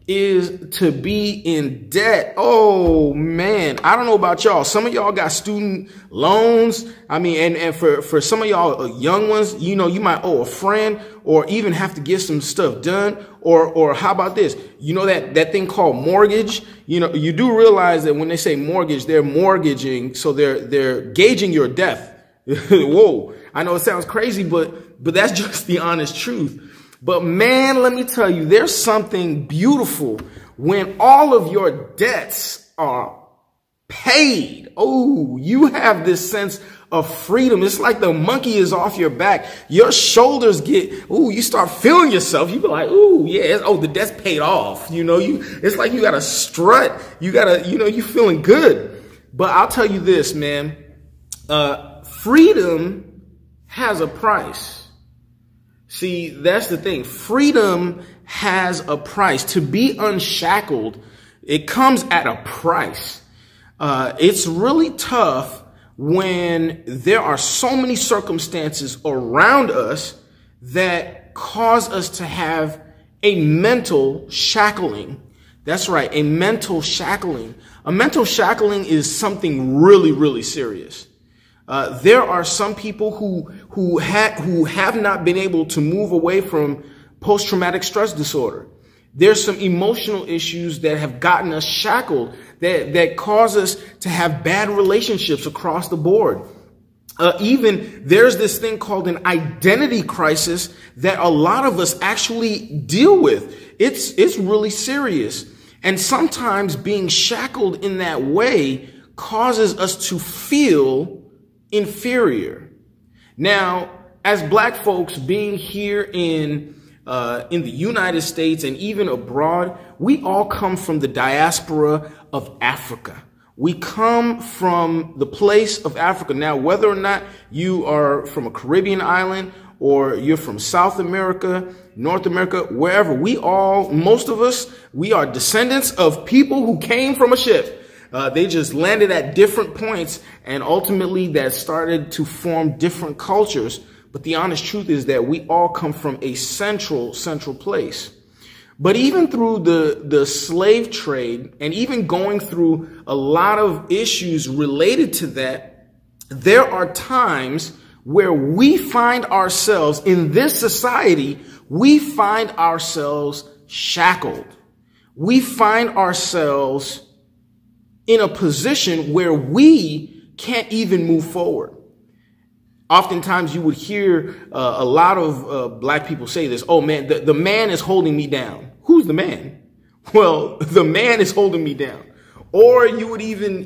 [SPEAKER 19] is to be in debt. Oh man, I don't know about y'all. Some of y'all got student loans. I mean, and for some of y'all young ones, you know, you might owe a friend or even have to get some stuff done. Or how about this? You know that thing called mortgage? You know, you do realize that when they say mortgage, they're mortgaging, so they're gauging your death. Whoa, I know it sounds crazy, but that's just the honest truth. But man, let me tell you, there's something beautiful when all of your debts are paid. Oh, you have this sense of freedom. It's like the monkey is off your back. Your shoulders get, ooh, you start feeling yourself. You be like, ooh, yeah, the debt's paid off. You know, it's like you got to strut. You got to, you feeling good. But I'll tell you this, man, freedom has a price. See, that's the thing. Freedom has a price. To be unshackled, it comes at a price. It's really tough when there are so many circumstances around us that cause us to have a mental shackling. That's right, a mental shackling. A mental shackling is something really, really serious. There are some people who have not been able to move away from post-traumatic stress disorder. There's some emotional issues that have gotten us shackled, that cause us to have bad relationships across the board. Even there's this thing called an identity crisis that a lot of us actually deal with. It's really serious. And sometimes being shackled in that way causes us to feel inferior. Now, as black folks being here in the United States and even abroad, we all come from the diaspora of Africa. We come from the place of Africa. Now, whether or not you are from a Caribbean island or you're from South America, North America, wherever, most of us, we are descendants of people who came from a ship. They just landed at different points, and ultimately that started to form different cultures. But the honest truth is that we all come from a central place. But even through the slave trade, and even going through a lot of issues related to that, there are times where we find ourselves in this society, we find ourselves shackled. We find ourselves in a position where we can't even move forward. Oftentimes you would hear a lot of black people say this, oh man, the man is holding me down. Who's the man? Well, the man is holding me down. Or you would even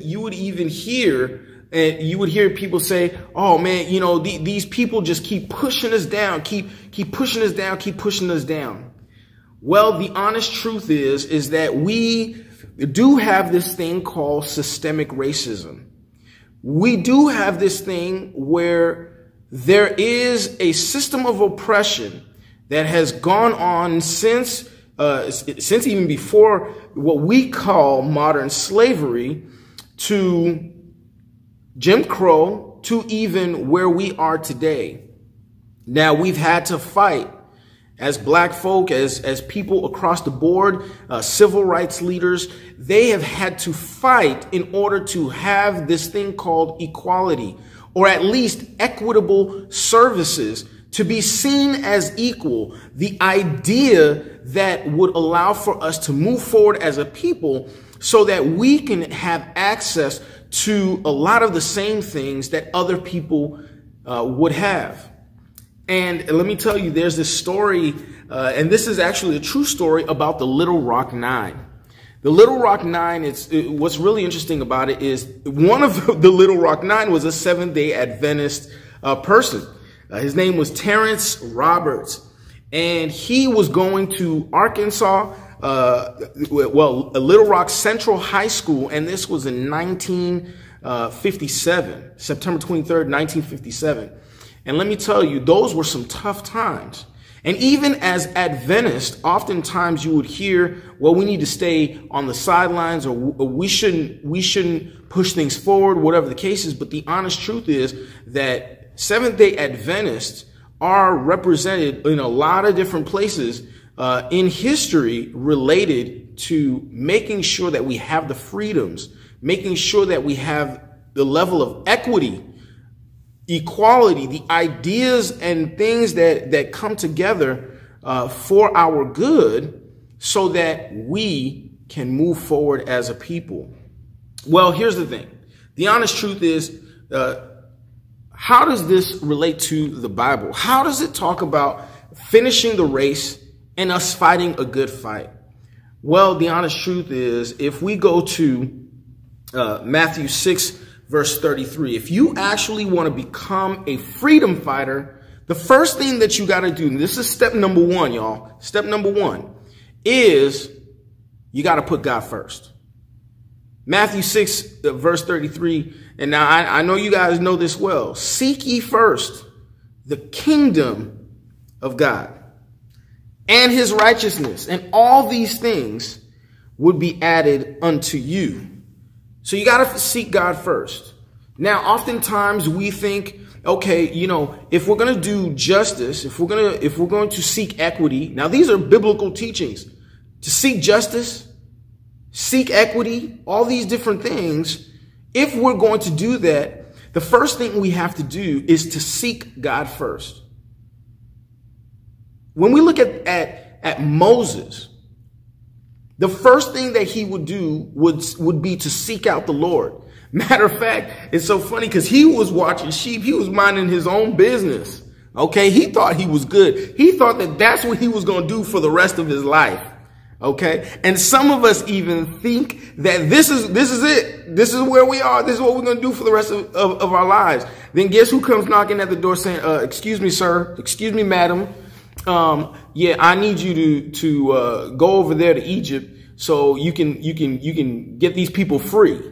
[SPEAKER 19] hear people say, oh man, these people just keep pushing us down, keep pushing us down, keep pushing us down. Well, the honest truth is that we do have this thing called systemic racism. We do have this thing where there is a system of oppression that has gone on since even before what we call modern slavery, to Jim Crow, to even where we are today. Now, we've had to fight as black folk, as people across the board, civil rights leaders, they have had to fight in order to have this thing called equality, or at least equitable services, to be seen as equal. The idea that would allow for us to move forward as a people so that we can have access to a lot of the same things that other people would have. And let me tell you, there's this story, and this is actually a true story about the Little Rock Nine. The Little Rock Nine, what's really interesting about it is one of the Little Rock Nine was a Seventh-day Adventist person. His name was Terrence Roberts, and he was going to Arkansas, Little Rock Central High School, and this was in 1957, September 23rd, 1957. And let me tell you, those were some tough times. And even as Adventists, oftentimes you would hear, well, we need to stay on the sidelines, or we shouldn't push things forward, whatever the case is. But the honest truth is that Seventh-day Adventists are represented in a lot of different places in history related to making sure that we have the freedoms, making sure that we have the level of equity, equality, the ideas and things that come together for our good so that we can move forward as a people. Well, here's the thing. The honest truth is, how does this relate to the Bible? How does it talk about finishing the race and us fighting a good fight? Well, the honest truth is, if we go to Matthew 6, verse 33, if you actually want to become a freedom fighter, the first thing that you got to do, and this is step number one, y'all. Step number one is you got to put God first. Matthew 6, verse 33. And now I know you guys know this well. Seek ye first the kingdom of God and his righteousness, and all these things would be added unto you. So you got to seek God first. Now, oftentimes we think, okay, you know, if we're going to do justice, if we're going to seek equity, now these are biblical teachings, to seek justice, seek equity, all these different things. If we're going to do that, the first thing we have to do is to seek God first. When we look at Moses, the first thing that he would do would be to seek out the Lord. Matter of fact, it's so funny because he was watching sheep. He was minding his own business. Okay. He thought he was good. He thought that that's what he was going to do for the rest of his life. Okay. And some of us even think that this is it. This is where we are. This is what we're going to do for the rest of our lives. Then guess who comes knocking at the door saying, excuse me, sir, excuse me, madam. Yeah, I need you to go over there to Egypt so you can get these people free.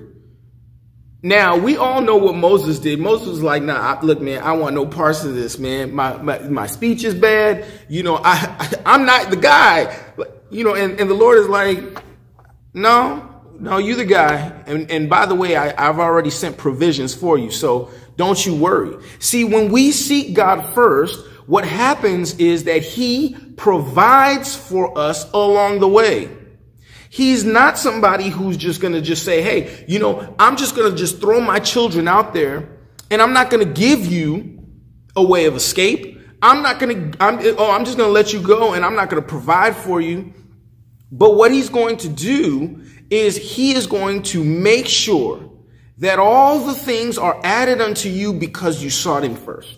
[SPEAKER 19] Now, we all know what Moses did. Moses was like, nah, look, man, I want no parts of this, man. My speech is bad. You know, I'm not the guy. You know, and the Lord is like, no, you're the guy. And by the way, I've already sent provisions for you. So don't you worry. See, when we seek God first, what happens is that he provides for us along the way. He's not somebody who's just going to just say, hey, you know, I'm just going to just throw my children out there and I'm not going to give you a way of escape. I'm just going to let you go and I'm not going to provide for you. But what he's going to do is he is going to make sure that all the things are added unto you because you sought him first.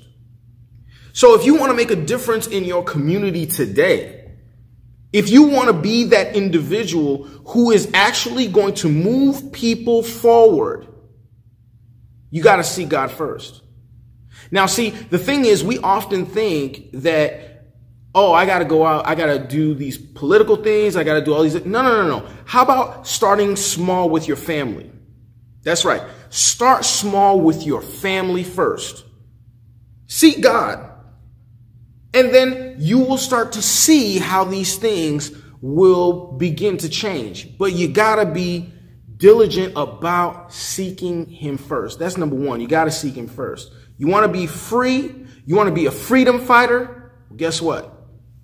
[SPEAKER 19] So if you want to make a difference in your community today, if you want to be that individual who is actually going to move people forward, you got to seek God first. Now, see, the thing is, we often think that, oh, I got to go out, I got to do these political things, I got to do all these. No. How about starting small with your family? That's right. Start small with your family first. Seek God. And then you will start to see how these things will begin to change. But you got to be diligent about seeking him first. That's number one. You got to seek him first. You want to be free? You want to be a freedom fighter? Guess what?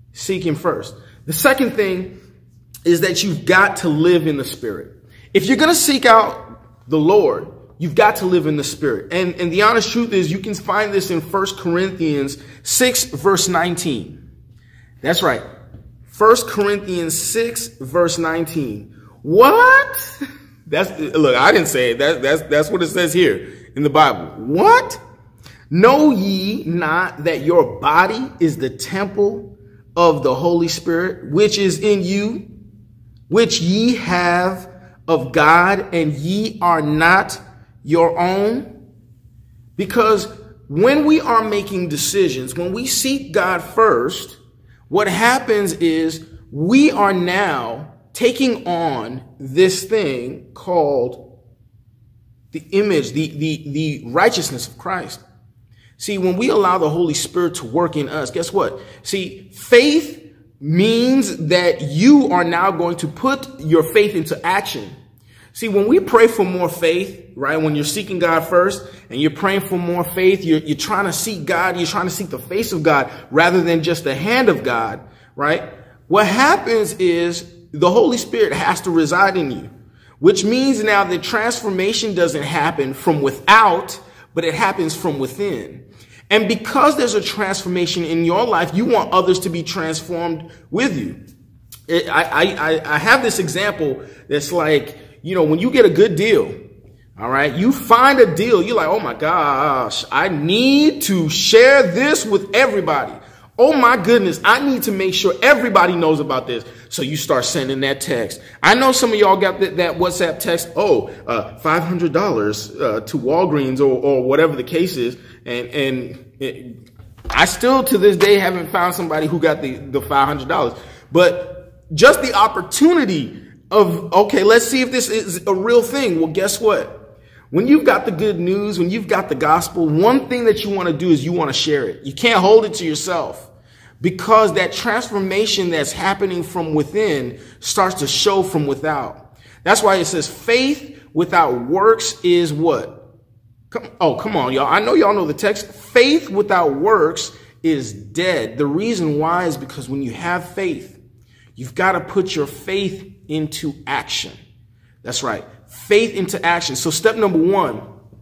[SPEAKER 19] Seek him first. The second thing is that you've got to live in the Spirit. If you're going to seek out the Lord, you've got to live in the Spirit. And the honest truth is you can find this in 1 Corinthians 6, verse 19. That's right. 1 Corinthians 6, verse 19. What? Look, I didn't say it. That's what it says here in the Bible. What? Know ye not that your body is the temple of the Holy Spirit, which is in you, which ye have of God, and ye are not your own? Because when we are making decisions, when we seek God first, what happens is we are now taking on this thing called the image, the righteousness of Christ. See, when we allow the Holy Spirit to work in us, guess what? See, faith means that you are now going to put your faith into action. See, when we pray for more faith, right, when you're seeking God first and you're praying for more faith, you're trying to seek God, you're trying to seek the face of God rather than just the hand of God, right? What happens is the Holy Spirit has to reside in you, which means now the transformation doesn't happen from without, but it happens from within. And because there's a transformation in your life, you want others to be transformed with you. I have this example that's like, you know, when you get a good deal, all right, you find a deal, you're like, oh my gosh, I need to share this with everybody. Oh my goodness, I need to make sure everybody knows about this. So you start sending that text. I know some of y'all got that WhatsApp text, $500 to Walgreens or whatever the case is. I still to this day haven't found somebody who got the $500. But just the opportunity of, okay, let's see if this is a real thing. Well, guess what? When you've got the good news, when you've got the gospel, one thing that you want to do is you want to share it. You can't hold it to yourself. Because that transformation that's happening from within starts to show from without. That's why it says faith without works is what? Come on, y'all. I know y'all know the text. Faith without works is dead. The reason why is because when you have faith, you've got to put your faith into action. That's right. Faith into action. So step number one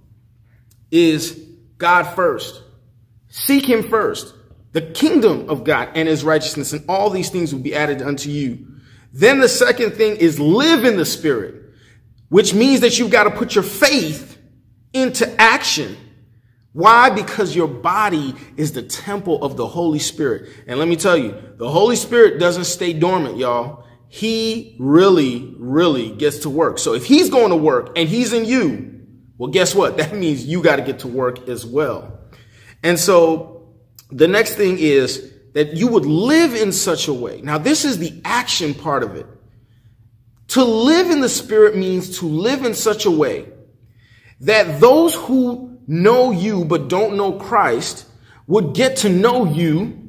[SPEAKER 19] is God first. Seek him first. The kingdom of God and his righteousness, and all these things will be added unto you. Then the second thing is live in the Spirit, which means that you've got to put your faith into action. Why? Because your body is the temple of the Holy Spirit. And let me tell you, the Holy Spirit doesn't stay dormant, y'all. He really, really gets to work. So if he's going to work and he's in you, well, guess what? That means you got to get to work as well. And so the next thing is that you would live in such a way. Now, this is the action part of it. To live in the Spirit means to live in such a way that those who know you but don't know Christ would get to know you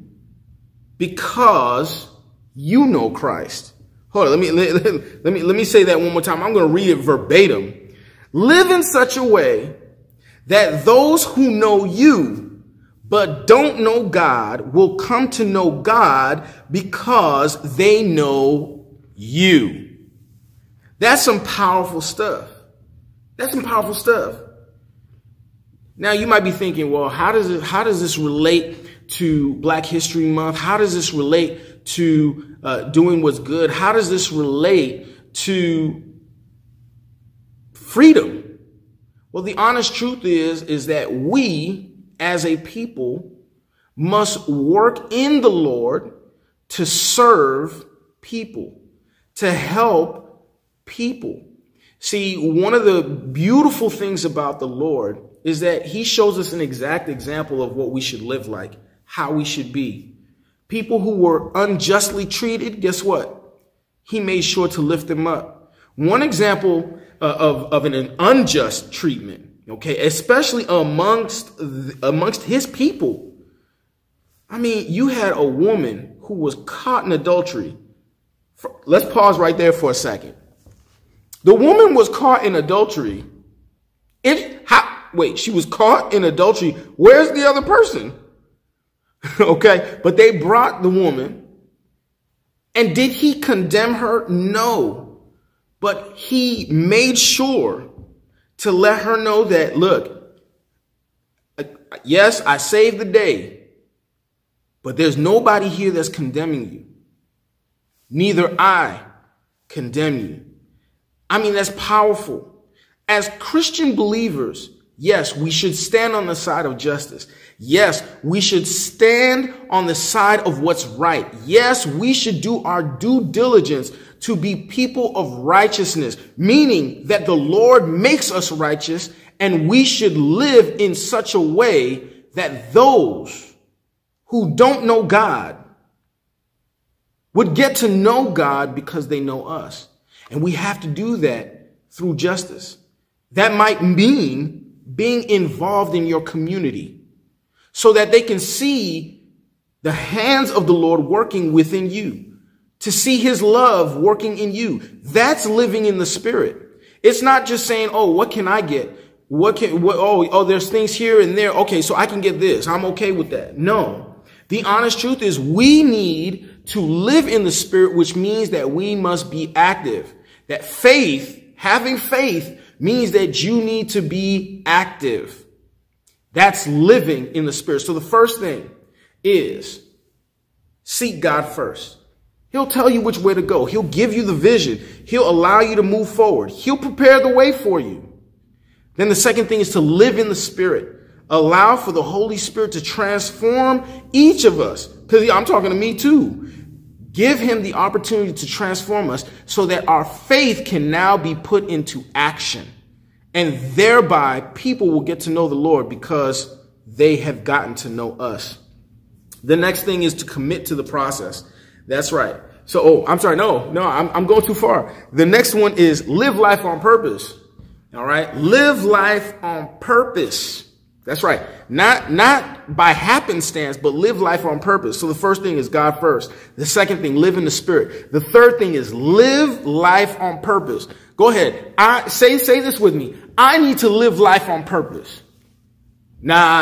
[SPEAKER 19] because you know Christ. Hold on, let me say that one more time. I'm going to read it verbatim. Live in such a way that those who know you but don't know God will come to know God because they know you. That's some powerful stuff. That's some powerful stuff. Now you might be thinking, well, how does this relate to Black History Month? How does this relate to doing what's good? How does this relate to freedom? Well, the honest truth is that we as a people must work in the Lord to serve people, to help people. See, one of the beautiful things about the Lord is that he shows us an exact example of what we should live like, how we should be. People who were unjustly treated, guess what? He made sure to lift them up. One example of an unjust treatment, okay, especially amongst his people. I mean, you had a woman who was caught in adultery. Let's pause right there for a second. The woman was caught in adultery. She was caught in adultery. Where's the other person? Okay, but they brought the woman And did he condemn her? No. But he made sure to let her know that, look, yes, I saved the day, but there's nobody here that's condemning you. Neither I condemn you. I mean, that's powerful. As Christian believers, yes, we should stand on the side of justice. Yes, we should stand on the side of what's right. Yes, we should do our due diligence to be people of righteousness, meaning that the Lord makes us righteous, and we should live in such a way that those who don't know God would get to know God because they know us. And we have to do that through justice. That might mean being involved in your community so that they can see the hands of the Lord working within you, to see his love working in you. That's living in the Spirit. It's not just saying, oh, what can I get? There's things here and there. Okay, so I can get this. I'm okay with that. No. The honest truth is we need to live in the Spirit, which means that we must be active. That having faith means that you need to be active. That's living in the Spirit. So the first thing is seek God first. He'll tell you which way to go. He'll give you the vision. He'll allow you to move forward. He'll prepare the way for you. Then the second thing is to live in the Spirit. Allow for the Holy Spirit to transform each of us. Because I'm talking to me too. Give him the opportunity to transform us so that our faith can now be put into action. And thereby people will get to know the Lord because they have gotten to know us. The next thing is to commit to the process. That's right. So, I'm going too far. The next one is live life on purpose. All right. Live life on purpose. That's right. Not by happenstance, but live life on purpose. So the first thing is God first. The second thing, live in the Spirit. The third thing is live life on purpose. Go ahead. Say this with me. I need to live life on purpose. Nah.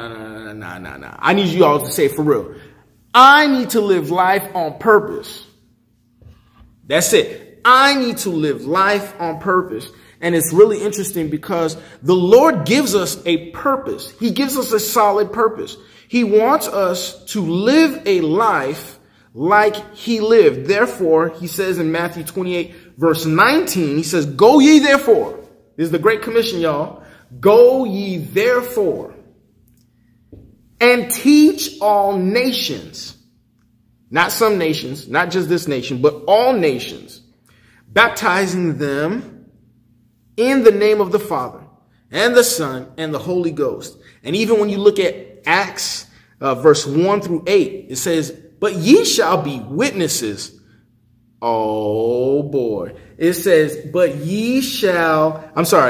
[SPEAKER 19] I need you all to say it for real. I need to live life on purpose. That's it. I need to live life on purpose. And it's really interesting because the Lord gives us a purpose. He gives us a solid purpose. He wants us to live a life like he lived. Therefore, he says in Matthew 28, verse 19, he says, go ye therefore. This is the Great Commission, y'all. Go ye therefore and teach all nations. Not some nations, not just this nation, but all nations, baptizing them in the name of the Father and the Son and the Holy Ghost. And even when you look at Acts verse 1 through 8, it says, but ye shall be witnesses. Oh boy. It says, but ye shall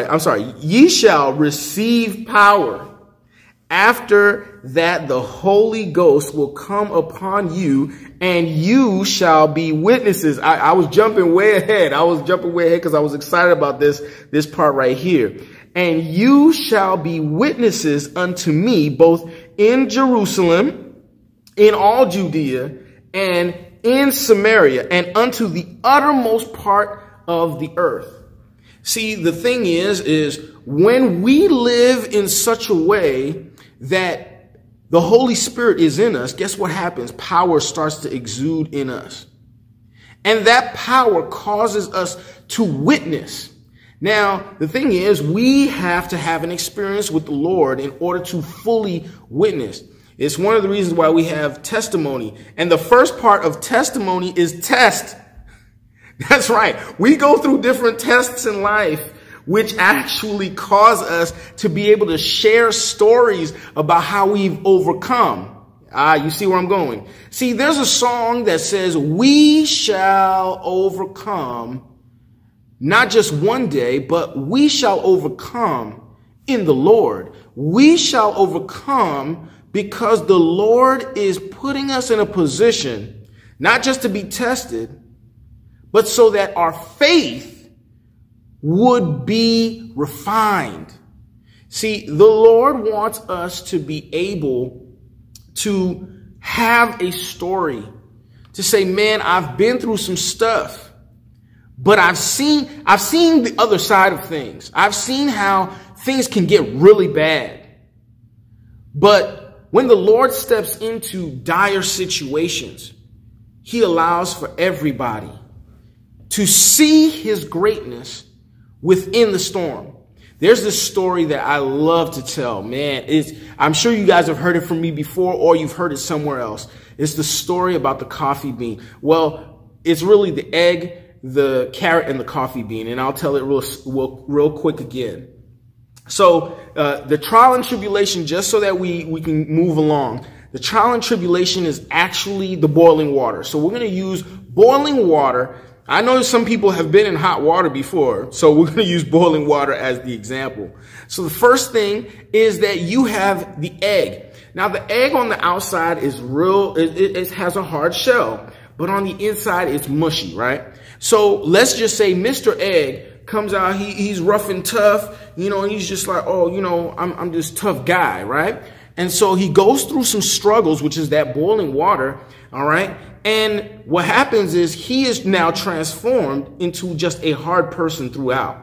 [SPEAKER 19] receive power. After that, the Holy Ghost will come upon you, and you shall be witnesses. I was jumping way ahead. Because I was excited about this part right here. And you shall be witnesses unto me, both in Jerusalem, in all Judea, and in Samaria, and unto the uttermost part of the earth. See, the thing is when we live in such a way that the Holy Spirit is in us, guess what happens? Power starts to exude in us. And that power causes us to witness. Now, the thing is, we have to have an experience with the Lord in order to fully witness. It's one of the reasons why we have testimony. And the first part of testimony is test. That's right. We go through different tests in life, which actually cause us to be able to share stories about how we've overcome. You see where I'm going? See, there's a song that says, we shall overcome, not just one day, but we shall overcome in the Lord. We shall overcome because the Lord is putting us in a position, not just to be tested, but so that our faith would be refined. See, the Lord wants us to be able to have a story, to say, man, I've been through some stuff, but I've seen the other side of things. I've seen how things can get really bad. But when the Lord steps into dire situations, he allows for everybody to see his greatness within the storm. There's this story that I love to tell, man. I'm sure you guys have heard it from me before, or you've heard it somewhere else. It's the story about the coffee bean. Well, it's really the egg, the carrot, and the coffee bean. And I'll tell it real quick again. So the trial and tribulation, just so that we can move along, the trial and tribulation is actually the boiling water. So we're going to use boiling water. I know some people have been in hot water before, so we're going to use boiling water as the example. So the first thing is that you have the egg. Now, the egg on the outside is it has a hard shell, but on the inside it's mushy, right? So let's just say Mr. Egg comes out, he's rough and tough, and he's just like, oh, I'm this tough guy, right? And so he goes through some struggles, which is that boiling water, all right? And what happens is he is now transformed into just a hard person throughout.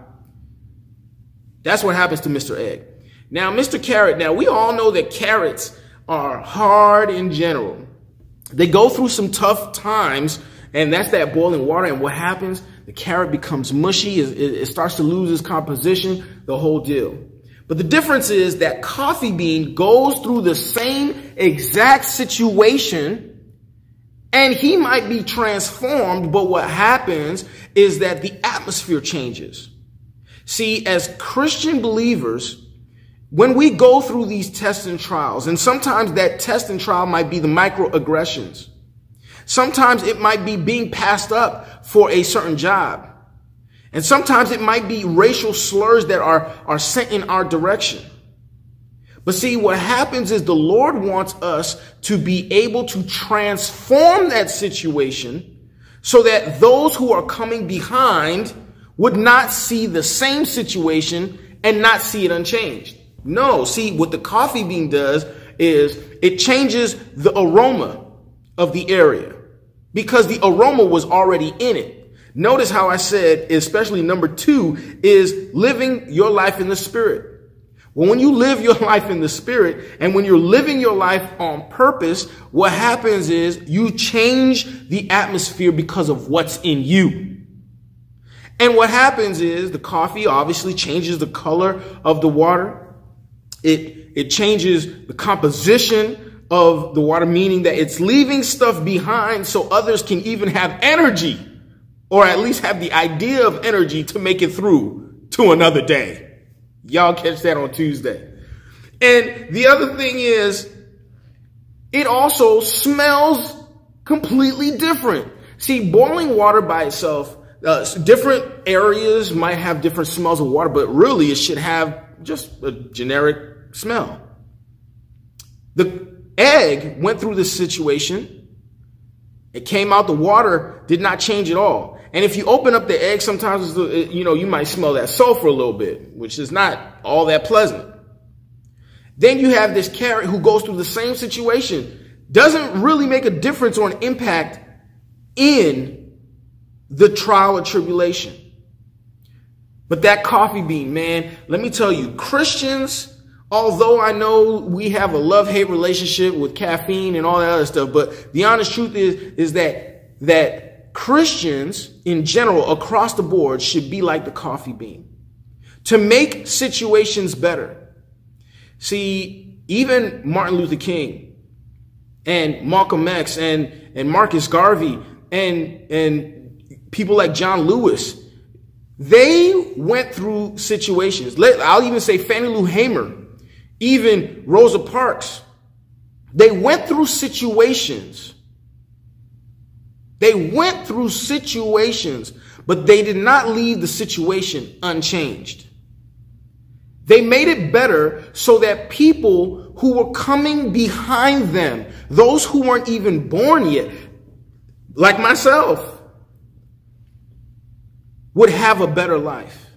[SPEAKER 19] That's what happens to Mr. Egg. Now, Mr. Carrot, now we all know that carrots are hard in general. They go through some tough times, and that's that boiling water. And what happens? The carrot becomes mushy. It starts to lose its composition, the whole deal. But the difference is that coffee bean goes through the same exact situation, and he might be transformed, but what happens is that the atmosphere changes. See, as Christian believers, when we go through these tests and trials, and sometimes that test and trial might be the microaggressions. Sometimes it might be being passed up for a certain job. And sometimes it might be racial slurs that are sent in our direction. But see, what happens is the Lord wants us to be able to transform that situation so that those who are coming behind would not see the same situation and not see it unchanged. No, see, what the coffee bean does is it changes the aroma of the area because the aroma was already in it. Notice how I said, especially number 2, is living your life in the Spirit. Well, when you live your life in the Spirit, and when you're living your life on purpose, what happens is you change the atmosphere because of what's in you. And what happens is the coffee obviously changes the color of the water. It changes the composition of the water, meaning that it's leaving stuff behind so others can even have energy, or at least have the idea of energy to make it through to another day. Y'all catch that on Tuesday. And the other thing is, it also smells completely different. See, boiling water by itself, different areas might have different smells of water, but really it should have just a generic smell. The egg went through this situation. It came out, the water did not change at all. And if you open up the egg, sometimes, you might smell that sulfur a little bit, which is not all that pleasant. Then you have this carrot who goes through the same situation. Doesn't really make a difference or an impact in the trial or tribulation. But that coffee bean, man, let me tell you, Christians, although I know we have a love-hate relationship with caffeine and all that other stuff, but the honest truth is that Christians in general across the board should be like the coffee bean to make situations better. See, even Martin Luther King and Malcolm X and Marcus Garvey and people like John Lewis, they went through situations. I'll even say Fannie Lou Hamer, even Rosa Parks. They went through situations. They went through situations, but they did not leave the situation unchanged. They made it better so that people who were coming behind them, those who weren't even born yet, like myself, would have a better life.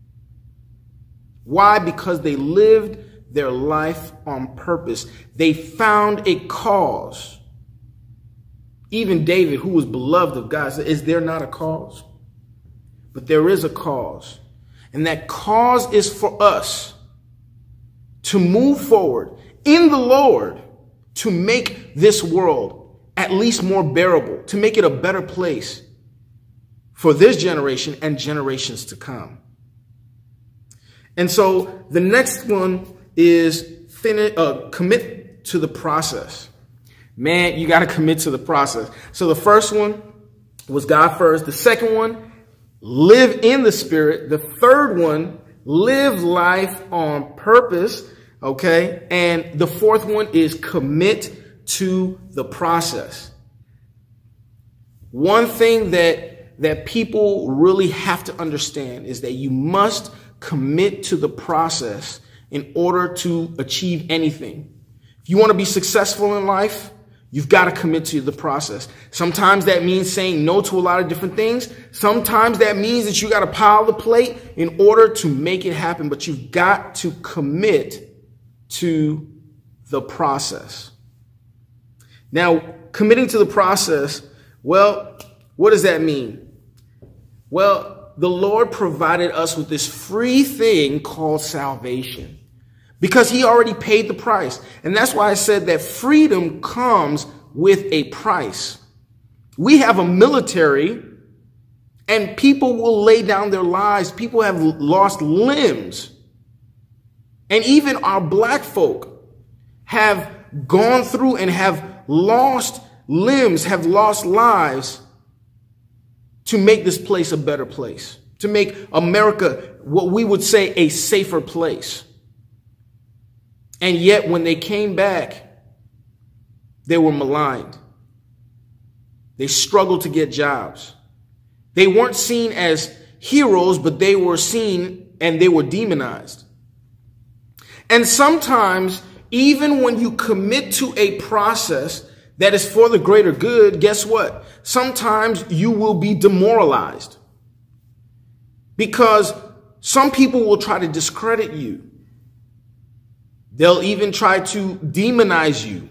[SPEAKER 19] Why? Because they lived their life on purpose. They found a cause. Even David, who was beloved of God, said, is there not a cause? But there is a cause. And that cause is for us to move forward in the Lord to make this world at least more bearable, to make it a better place for this generation and generations to come. And so the next one is commit to the process. Man, you got to commit to the process. So the first one was God first. The second one, live in the Spirit. The third one, live life on purpose. Okay. And the fourth one is commit to the process. One thing that people really have to understand is that you must commit to the process in order to achieve anything. If you want to be successful in life, you've got to commit to the process. Sometimes that means saying no to a lot of different things. Sometimes that means that you got to pile the plate in order to make it happen, but you've got to commit to the process. Now, committing to the process, well, what does that mean? Well, the Lord provided us with this free thing called salvation because he already paid the price. And that's why I said that freedom comes with a price. We have a military and people will lay down their lives. People have lost limbs. And even our black folk have gone through and have lost limbs, have lost lives to make this place a better place, to make America what we would say a safer place. And yet when they came back, they were maligned. They struggled to get jobs. They weren't seen as heroes, but they were seen and they were demonized. And sometimes, even when you commit to a process that is for the greater good, guess what? Sometimes you will be demoralized because some people will try to discredit you. They'll even try to demonize you.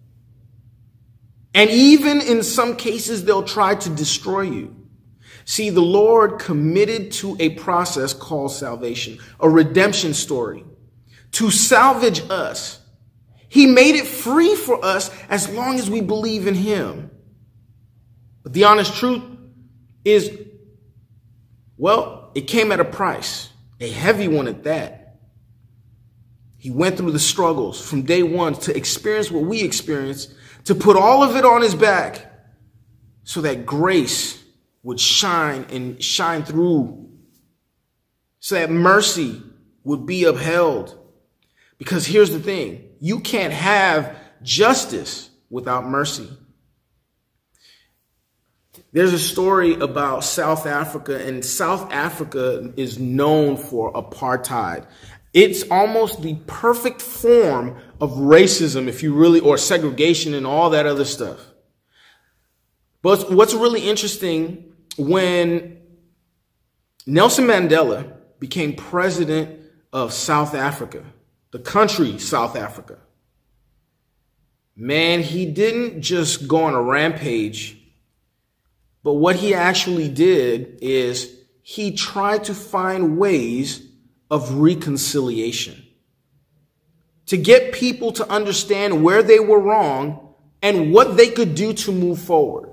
[SPEAKER 19] And even in some cases, they'll try to destroy you. See, the Lord committed to a process called salvation, a redemption story, to salvage us. He made it free for us as long as we believe in him. But the honest truth is, well, it came at a price, a heavy one at that. He went through the struggles from day one to experience what we experienced, to put all of it on his back so that grace would shine and shine through, so that mercy would be upheld. Because here's the thing. You can't have justice without mercy. There's a story about South Africa, and South Africa is known for apartheid. It's almost the perfect form of racism, if you really, or segregation and all that other stuff. But what's really interesting, when Nelson Mandela became president of South Africa, the country South Africa, man, he didn't just go on a rampage, but what he actually did is he tried to find ways of reconciliation to get people to understand where they were wrong and what they could do to move forward.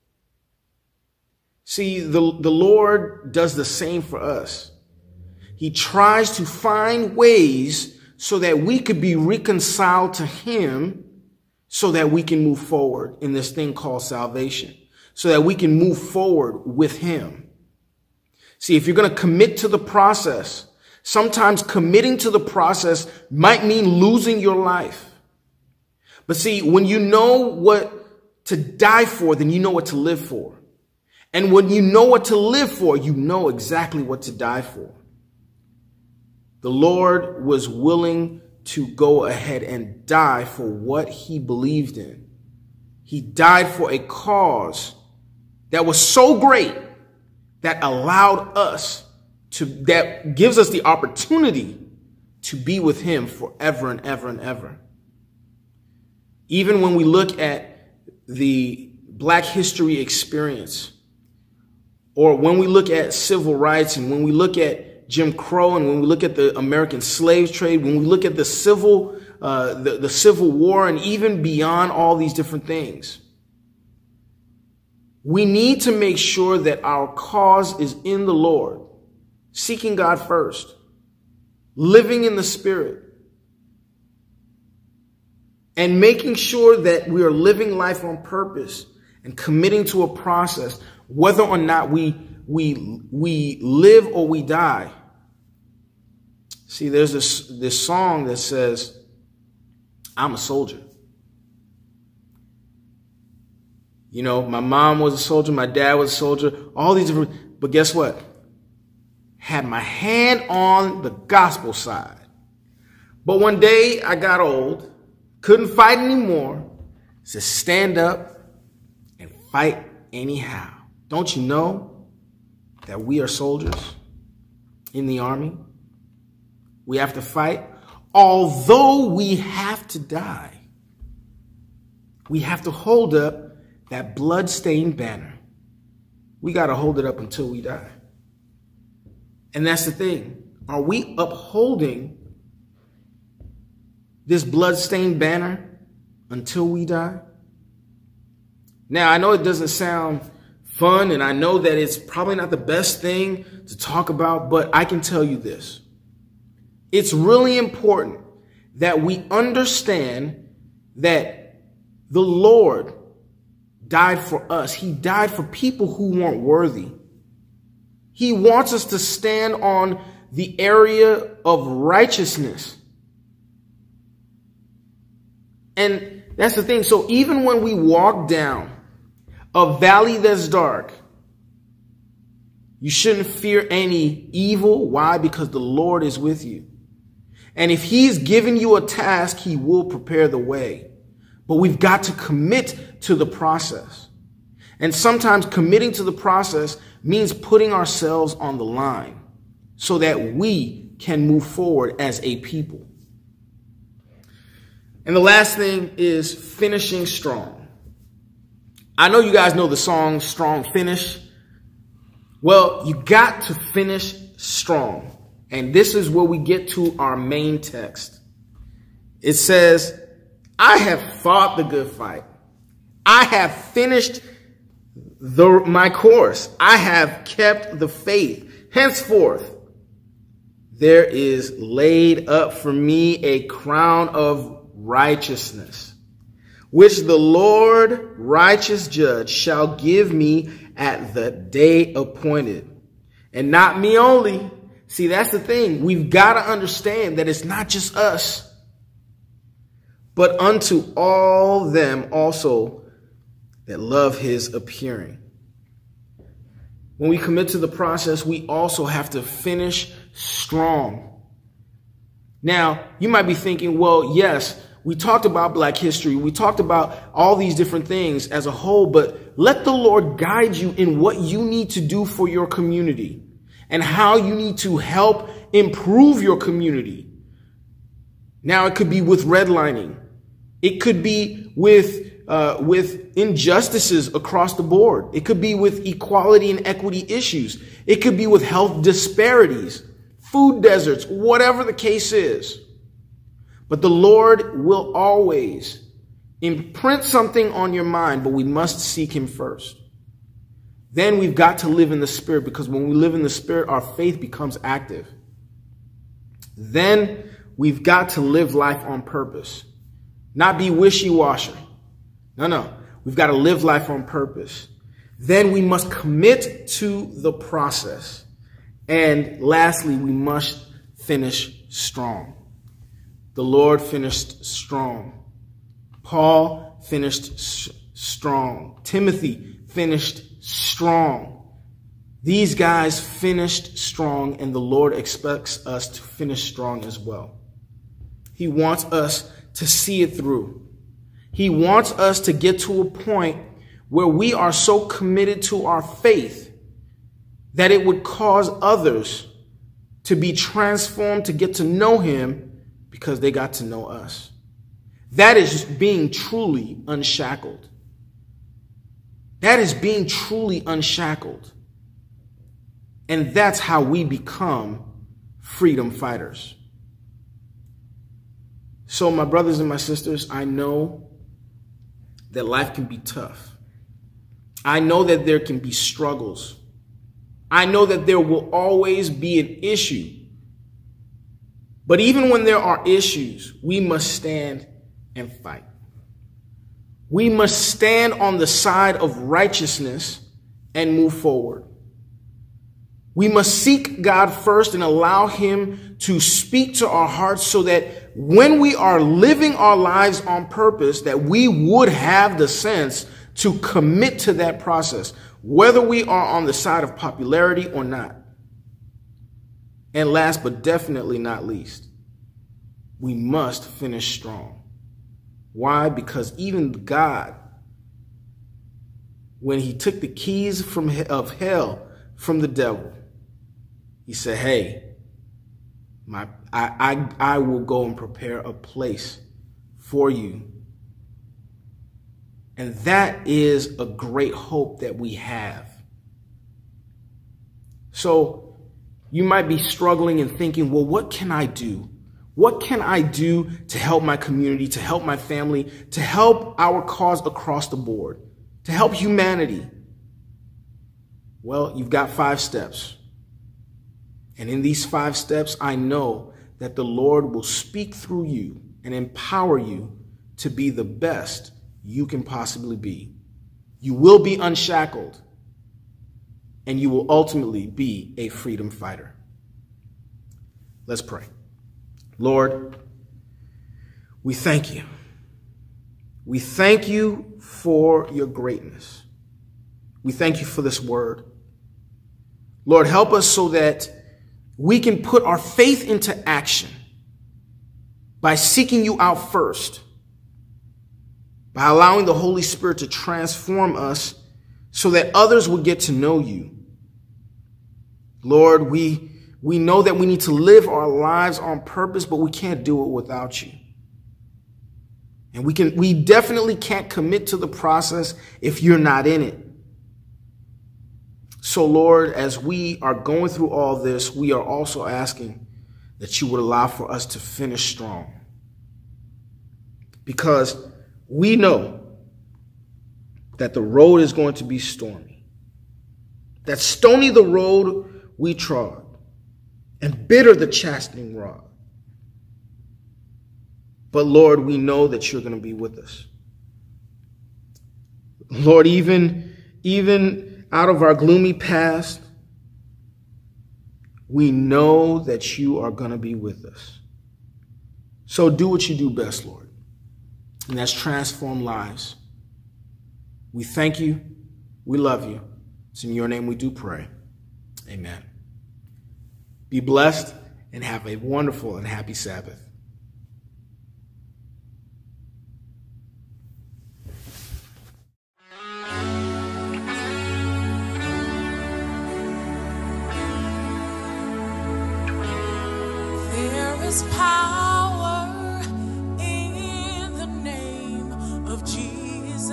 [SPEAKER 19] See, the Lord does the same for us. He tries to find ways so that we could be reconciled to him, so that we can move forward in this thing called salvation, so that we can move forward with him. See, if you're going to commit to the process, sometimes committing to the process might mean losing your life. But see, when you know what to die for, then you know what to live for. And when you know what to live for, you know exactly what to die for. The Lord was willing to go ahead and die for what he believed in. He died for a cause that was so great that allowed us that gives us the opportunity to be with him forever and ever and ever. Even when we look at the Black history experience, or when we look at civil rights, and when we look at Jim Crow, and when we look at the American slave trade, when we look at the Civil War, and even beyond all these different things, we need to make sure that our cause is in the Lord, seeking God first, living in the Spirit, and making sure that we are living life on purpose and committing to a process, whether or not we live or we die. See, there's this song that says, I'm a soldier. You know, my mom was a soldier, my dad was a soldier, all these different, but guess what? Had my hand on the gospel side. But one day I got old, couldn't fight anymore, said stand up and fight anyhow. Don't you know that we are soldiers in the army? We have to fight. Although we have to die, we have to hold up that blood-stained banner. We got to hold it up until we die. And that's the thing. Are we upholding this blood-stained banner until we die? Now, I know it doesn't sound fun, and I know that it's probably not the best thing to talk about, but I can tell you this. It's really important that we understand that the Lord died for us. He died for people who weren't worthy. He wants us to stand on the area of righteousness. And that's the thing. So even when we walk down a valley that's dark, you shouldn't fear any evil. Why? Because the Lord is with you. And if he's given you a task, he will prepare the way. But we've got to commit to the process. And sometimes committing to the process means putting ourselves on the line so that we can move forward as a people. And the last thing is finishing strong. I know you guys know the song Strong Finish. Well, you got to finish strong. And this is where we get to our main text. It says, I have fought the good fight. I have finished my course. I have kept the faith. Henceforth, there is laid up for me a crown of righteousness, which the Lord, righteous judge, shall give me at the day appointed. And not me only. See, that's the thing. We've got to understand that it's not just us, but unto all them also that love his appearing. When we commit to the process, we also have to finish strong. Now, you might be thinking, well, yes, we talked about Black history. We talked about all these different things as a whole, but let the Lord guide you in what you need to do for your community and how you need to help improve your community. Now, it could be with redlining. It could be with injustices across the board. It could be with equality and equity issues. It could be with health disparities, food deserts, whatever the case is. But the Lord will always imprint something on your mind, but we must seek him first. Then we've got to live in the Spirit, because when we live in the Spirit, our faith becomes active. Then we've got to live life on purpose, not be wishy-washy. No. We've got to live life on purpose. Then we must commit to the process. And lastly, we must finish strong. The Lord finished strong. Paul finished strong. Timothy finished strong. These guys finished strong, and the Lord expects us to finish strong as well. He wants us to see it through. He wants us to get to a point where we are so committed to our faith that it would cause others to be transformed, to get to know him because they got to know us. That is being truly unshackled. That is being truly unshackled. And that's how we become freedom fighters. So my brothers and my sisters, I know that life can be tough. I know that there can be struggles. I know that there will always be an issue. But even when there are issues, we must stand and fight. We must stand on the side of righteousness and move forward. We must seek God first and allow him to speak to our hearts so that when we are living our lives on purpose, that we would have the sense to commit to that process, whether we are on the side of popularity or not. And last but definitely not least, we must finish strong. Why? Because even God, when he took the keys of hell from the devil, he said, hey, I will go and prepare a place for you. And that is a great hope that we have. So you might be struggling and thinking, well, what can I do? What can I do to help my community, to help my family, to help our cause across the board, to help humanity? Well, you've got 5 steps. And in these 5 steps, I know that the Lord will speak through you and empower you to be the best you can possibly be. You will be unshackled, and you will ultimately be a freedom fighter. Let's pray. Lord, we thank you. We thank you for your greatness. We thank you for this word. Lord, help us so that we can put our faith into action by seeking you out first, by allowing the Holy Spirit to transform us so that others will get to know you. Lord, we know that we need to live our lives on purpose, but we can't do it without you. And we definitely can't commit to the process if you're not in it. So, Lord, as we are going through all this, we are also asking that you would allow for us to finish strong. Because we know that the road is going to be stormy. That stony the road we trod, and bitter the chastening rod. But Lord, we know that you're going to be with us. Lord, even out of our gloomy past, we know that you are going to be with us. So do what you do best, Lord. And that's transform lives. We thank you. We love you. It's in your name we do pray. Amen. Be blessed and have a wonderful and happy Sabbath.
[SPEAKER 15] There is power in the name of Jesus.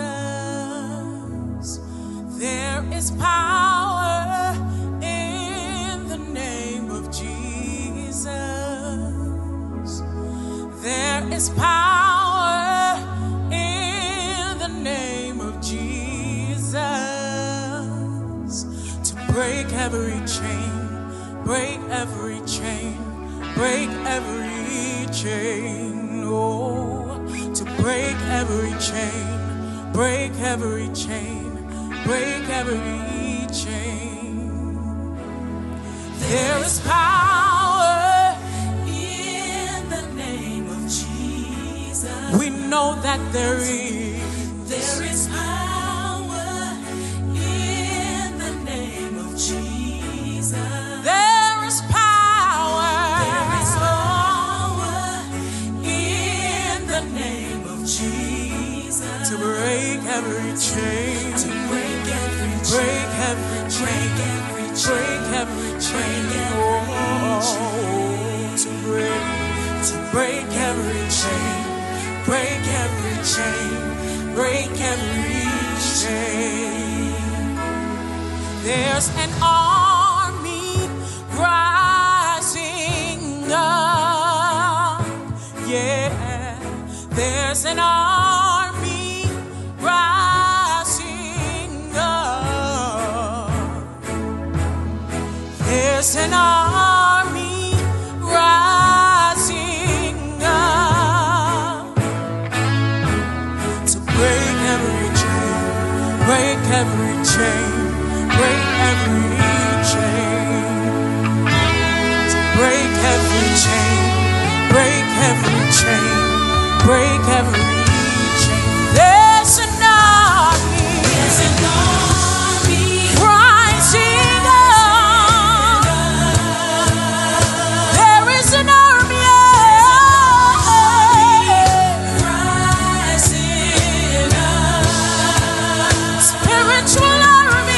[SPEAKER 15] There is power in the name of Jesus. There is power in the name of Jesus to break every chain, break every chain. Break every chain, oh, to break every chain, break every chain, break every chain. There is power in the name of Jesus. We know that there is power in the name of Jesus. There is power. To break every chain, to break every chain, break every chain, break every chain, oh, to break every chain, break every chain, break every chain.
[SPEAKER 17] There's an army rising up. Yeah, there's an army rising up. There's an army rising up to break every chain, break every chain. Break every chain, to break every chain, break every chain, break every chain. There's an army rising up. There is an army rising up. Spiritual army.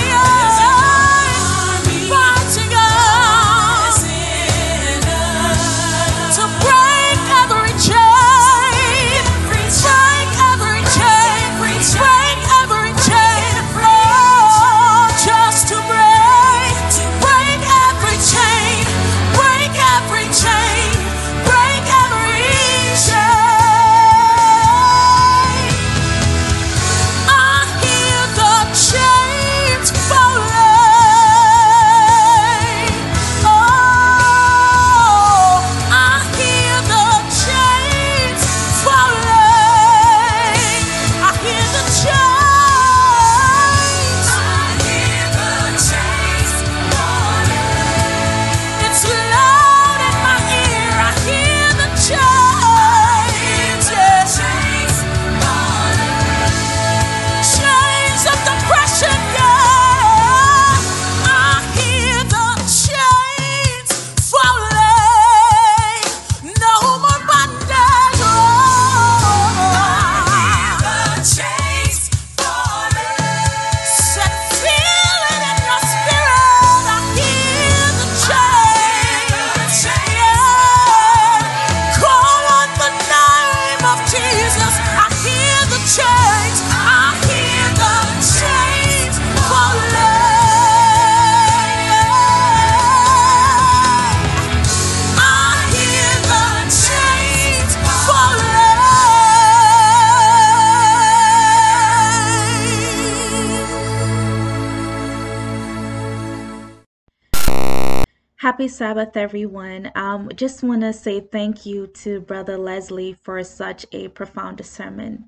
[SPEAKER 20] Happy Sabbath, everyone. Just want to say thank you to Brother Leslie for such a profound sermon.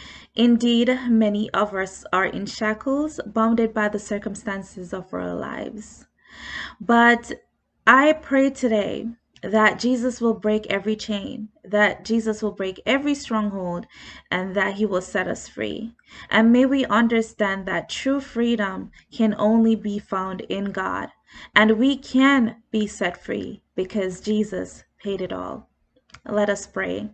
[SPEAKER 20] Indeed, many of us are in shackles, bounded by the circumstances of our lives. But I pray today that Jesus will break every chain, that Jesus will break every stronghold, and that he will set us free. And may we understand that true freedom can only be found in God. And we can be set free because Jesus paid it all. Let us pray.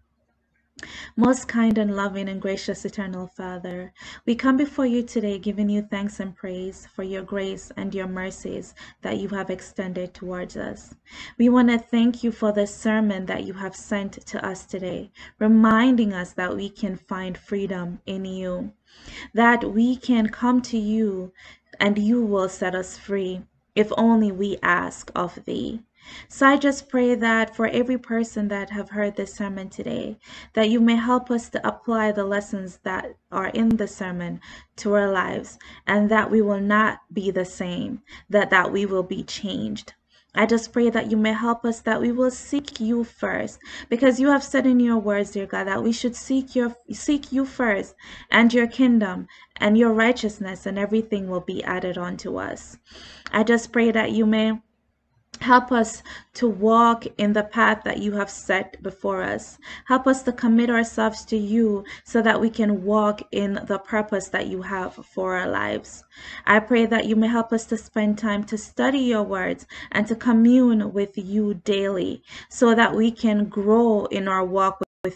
[SPEAKER 20] Most kind and loving and gracious eternal Father, we come before you today giving you thanks and praise for your grace and your mercies that you have extended towards us. We want to thank you for the sermon that you have sent to us today, reminding us that we can find freedom in you, that we can come to you and you will set us free if only we ask of thee. So I just pray that for every person that have heard this sermon today, that you may help us to apply the lessons that are in the sermon to our lives, and that we will not be the same, that we will be changed. I just pray that you may help us, that we will seek you first, because you have said in your words, dear God, that we should seek you first and your kingdom and your righteousness, and everything will be added on to us. I just pray that you may help us to walk in the path that you have set before us. Help us to commit ourselves to you so that we can walk in the purpose that you have for our lives. I pray that you may help us to spend time to study your words and to commune with you daily so that we can grow in our walk with you,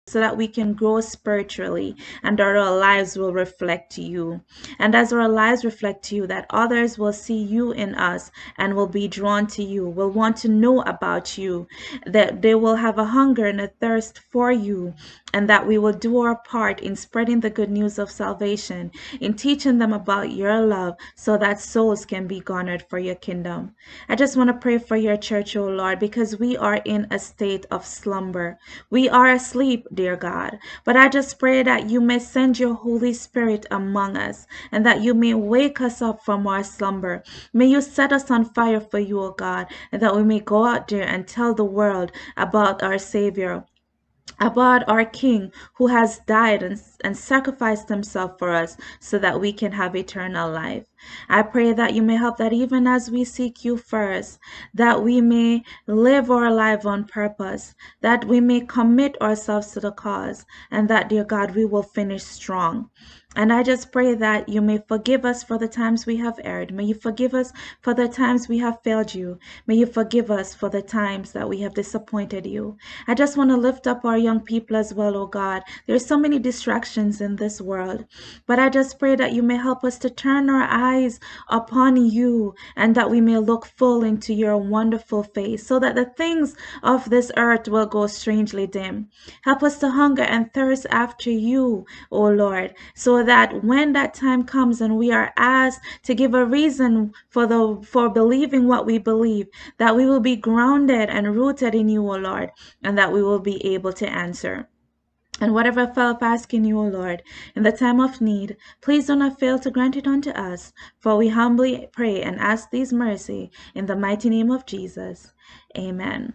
[SPEAKER 20] so that we can grow spiritually and that our lives will reflect you. And as our lives reflect you, that others will see you in us and will be drawn to you, will want to know about you, that they will have a hunger and a thirst for you, and that we will do our part in spreading the good news of salvation, in teaching them about your love so that souls can be garnered for your kingdom. I just want to pray for your church, oh Lord, because we are in a state of slumber. We are asleep, dear God, but I just pray that you may send your Holy Spirit among us and that you may wake us up from our slumber. May you set us on fire for you, oh God, and that we may go out there and tell the world about our Savior, about our King who has died and sacrificed himself for us so that we can have eternal life. I pray that you may help that even as we seek you first, that we may live our life on purpose, that we may commit ourselves to the cause, and that, dear God, we will finish strong. And I just pray that you may forgive us for the times we have erred. May you forgive us for the times we have failed you. May you forgive us for the times that we have disappointed you. I just want to lift up our young people as well, oh God. There's so many distractions in this world, but I just pray that you may help us to turn our eyes upon you and that we may look full into your wonderful face so that the things of this earth will go strangely dim. Help us to hunger and thirst after you, oh Lord, so that when that time comes and we are asked to give a reason for believing what we believe, that we will be grounded and rooted in you, O Lord, and that we will be able to answer. And whatever I fell asking you, O Lord, in the time of need, please do not fail to grant it unto us, for we humbly pray and ask these mercy in the mighty name of Jesus. Amen.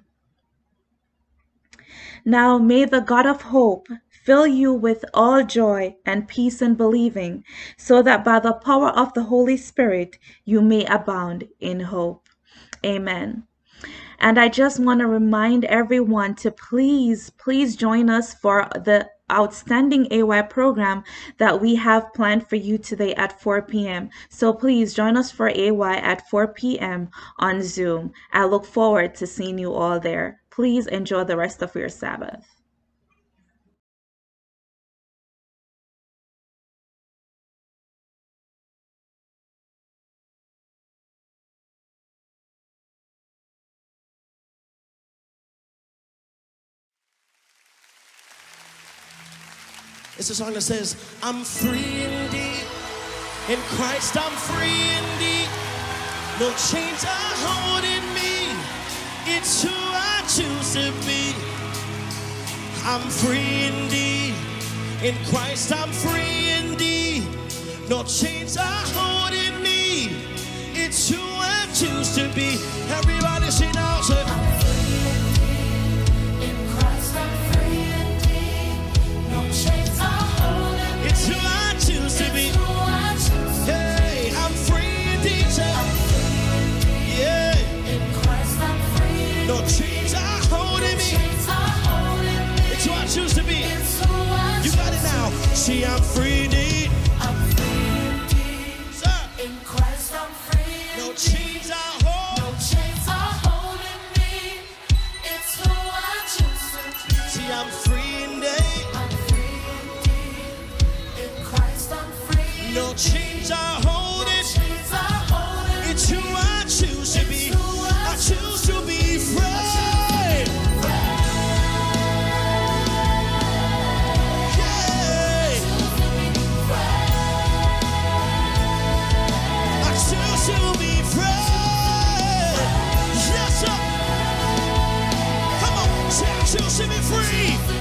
[SPEAKER 20] Now may the God of hope fill you with all joy and peace in believing, so that by the power of the Holy Spirit you may abound in hope. Amen. And I just want to remind everyone to please join us for the outstanding AY program that we have planned for you today at 4 p.m. So please join us for AY at 4 p.m. on Zoom. I look forward to seeing you all there. Please enjoy the rest of your Sabbath.
[SPEAKER 1] It's a song that says, I'm free indeed. In Christ I'm free indeed. No chains are holding me. It's who I choose to be. I'm free indeed. In Christ I'm free indeed. No chains are holding me. It's who I choose to be. Everybody sing out, say, I'm free indeed. In Christ I'm free indeed. No chains are holding me. It's who I choose to be. Hey, I'm free indeed. Say, I'm free indeed. Yeah. In Christ I'm free. No chains are holding me. It's who I choose to be. You got it now. See, I'm free indeed. I'm free indeed. Sir. In Christ I'm free. No chains are holding. No chains are holding me. It's who I choose to be. See, I'm free indeed. I'm free indeed. In Christ I'm free. No chains are holding. No chains are holding. It's who I choose to be. I choose to be free. Choose to be free.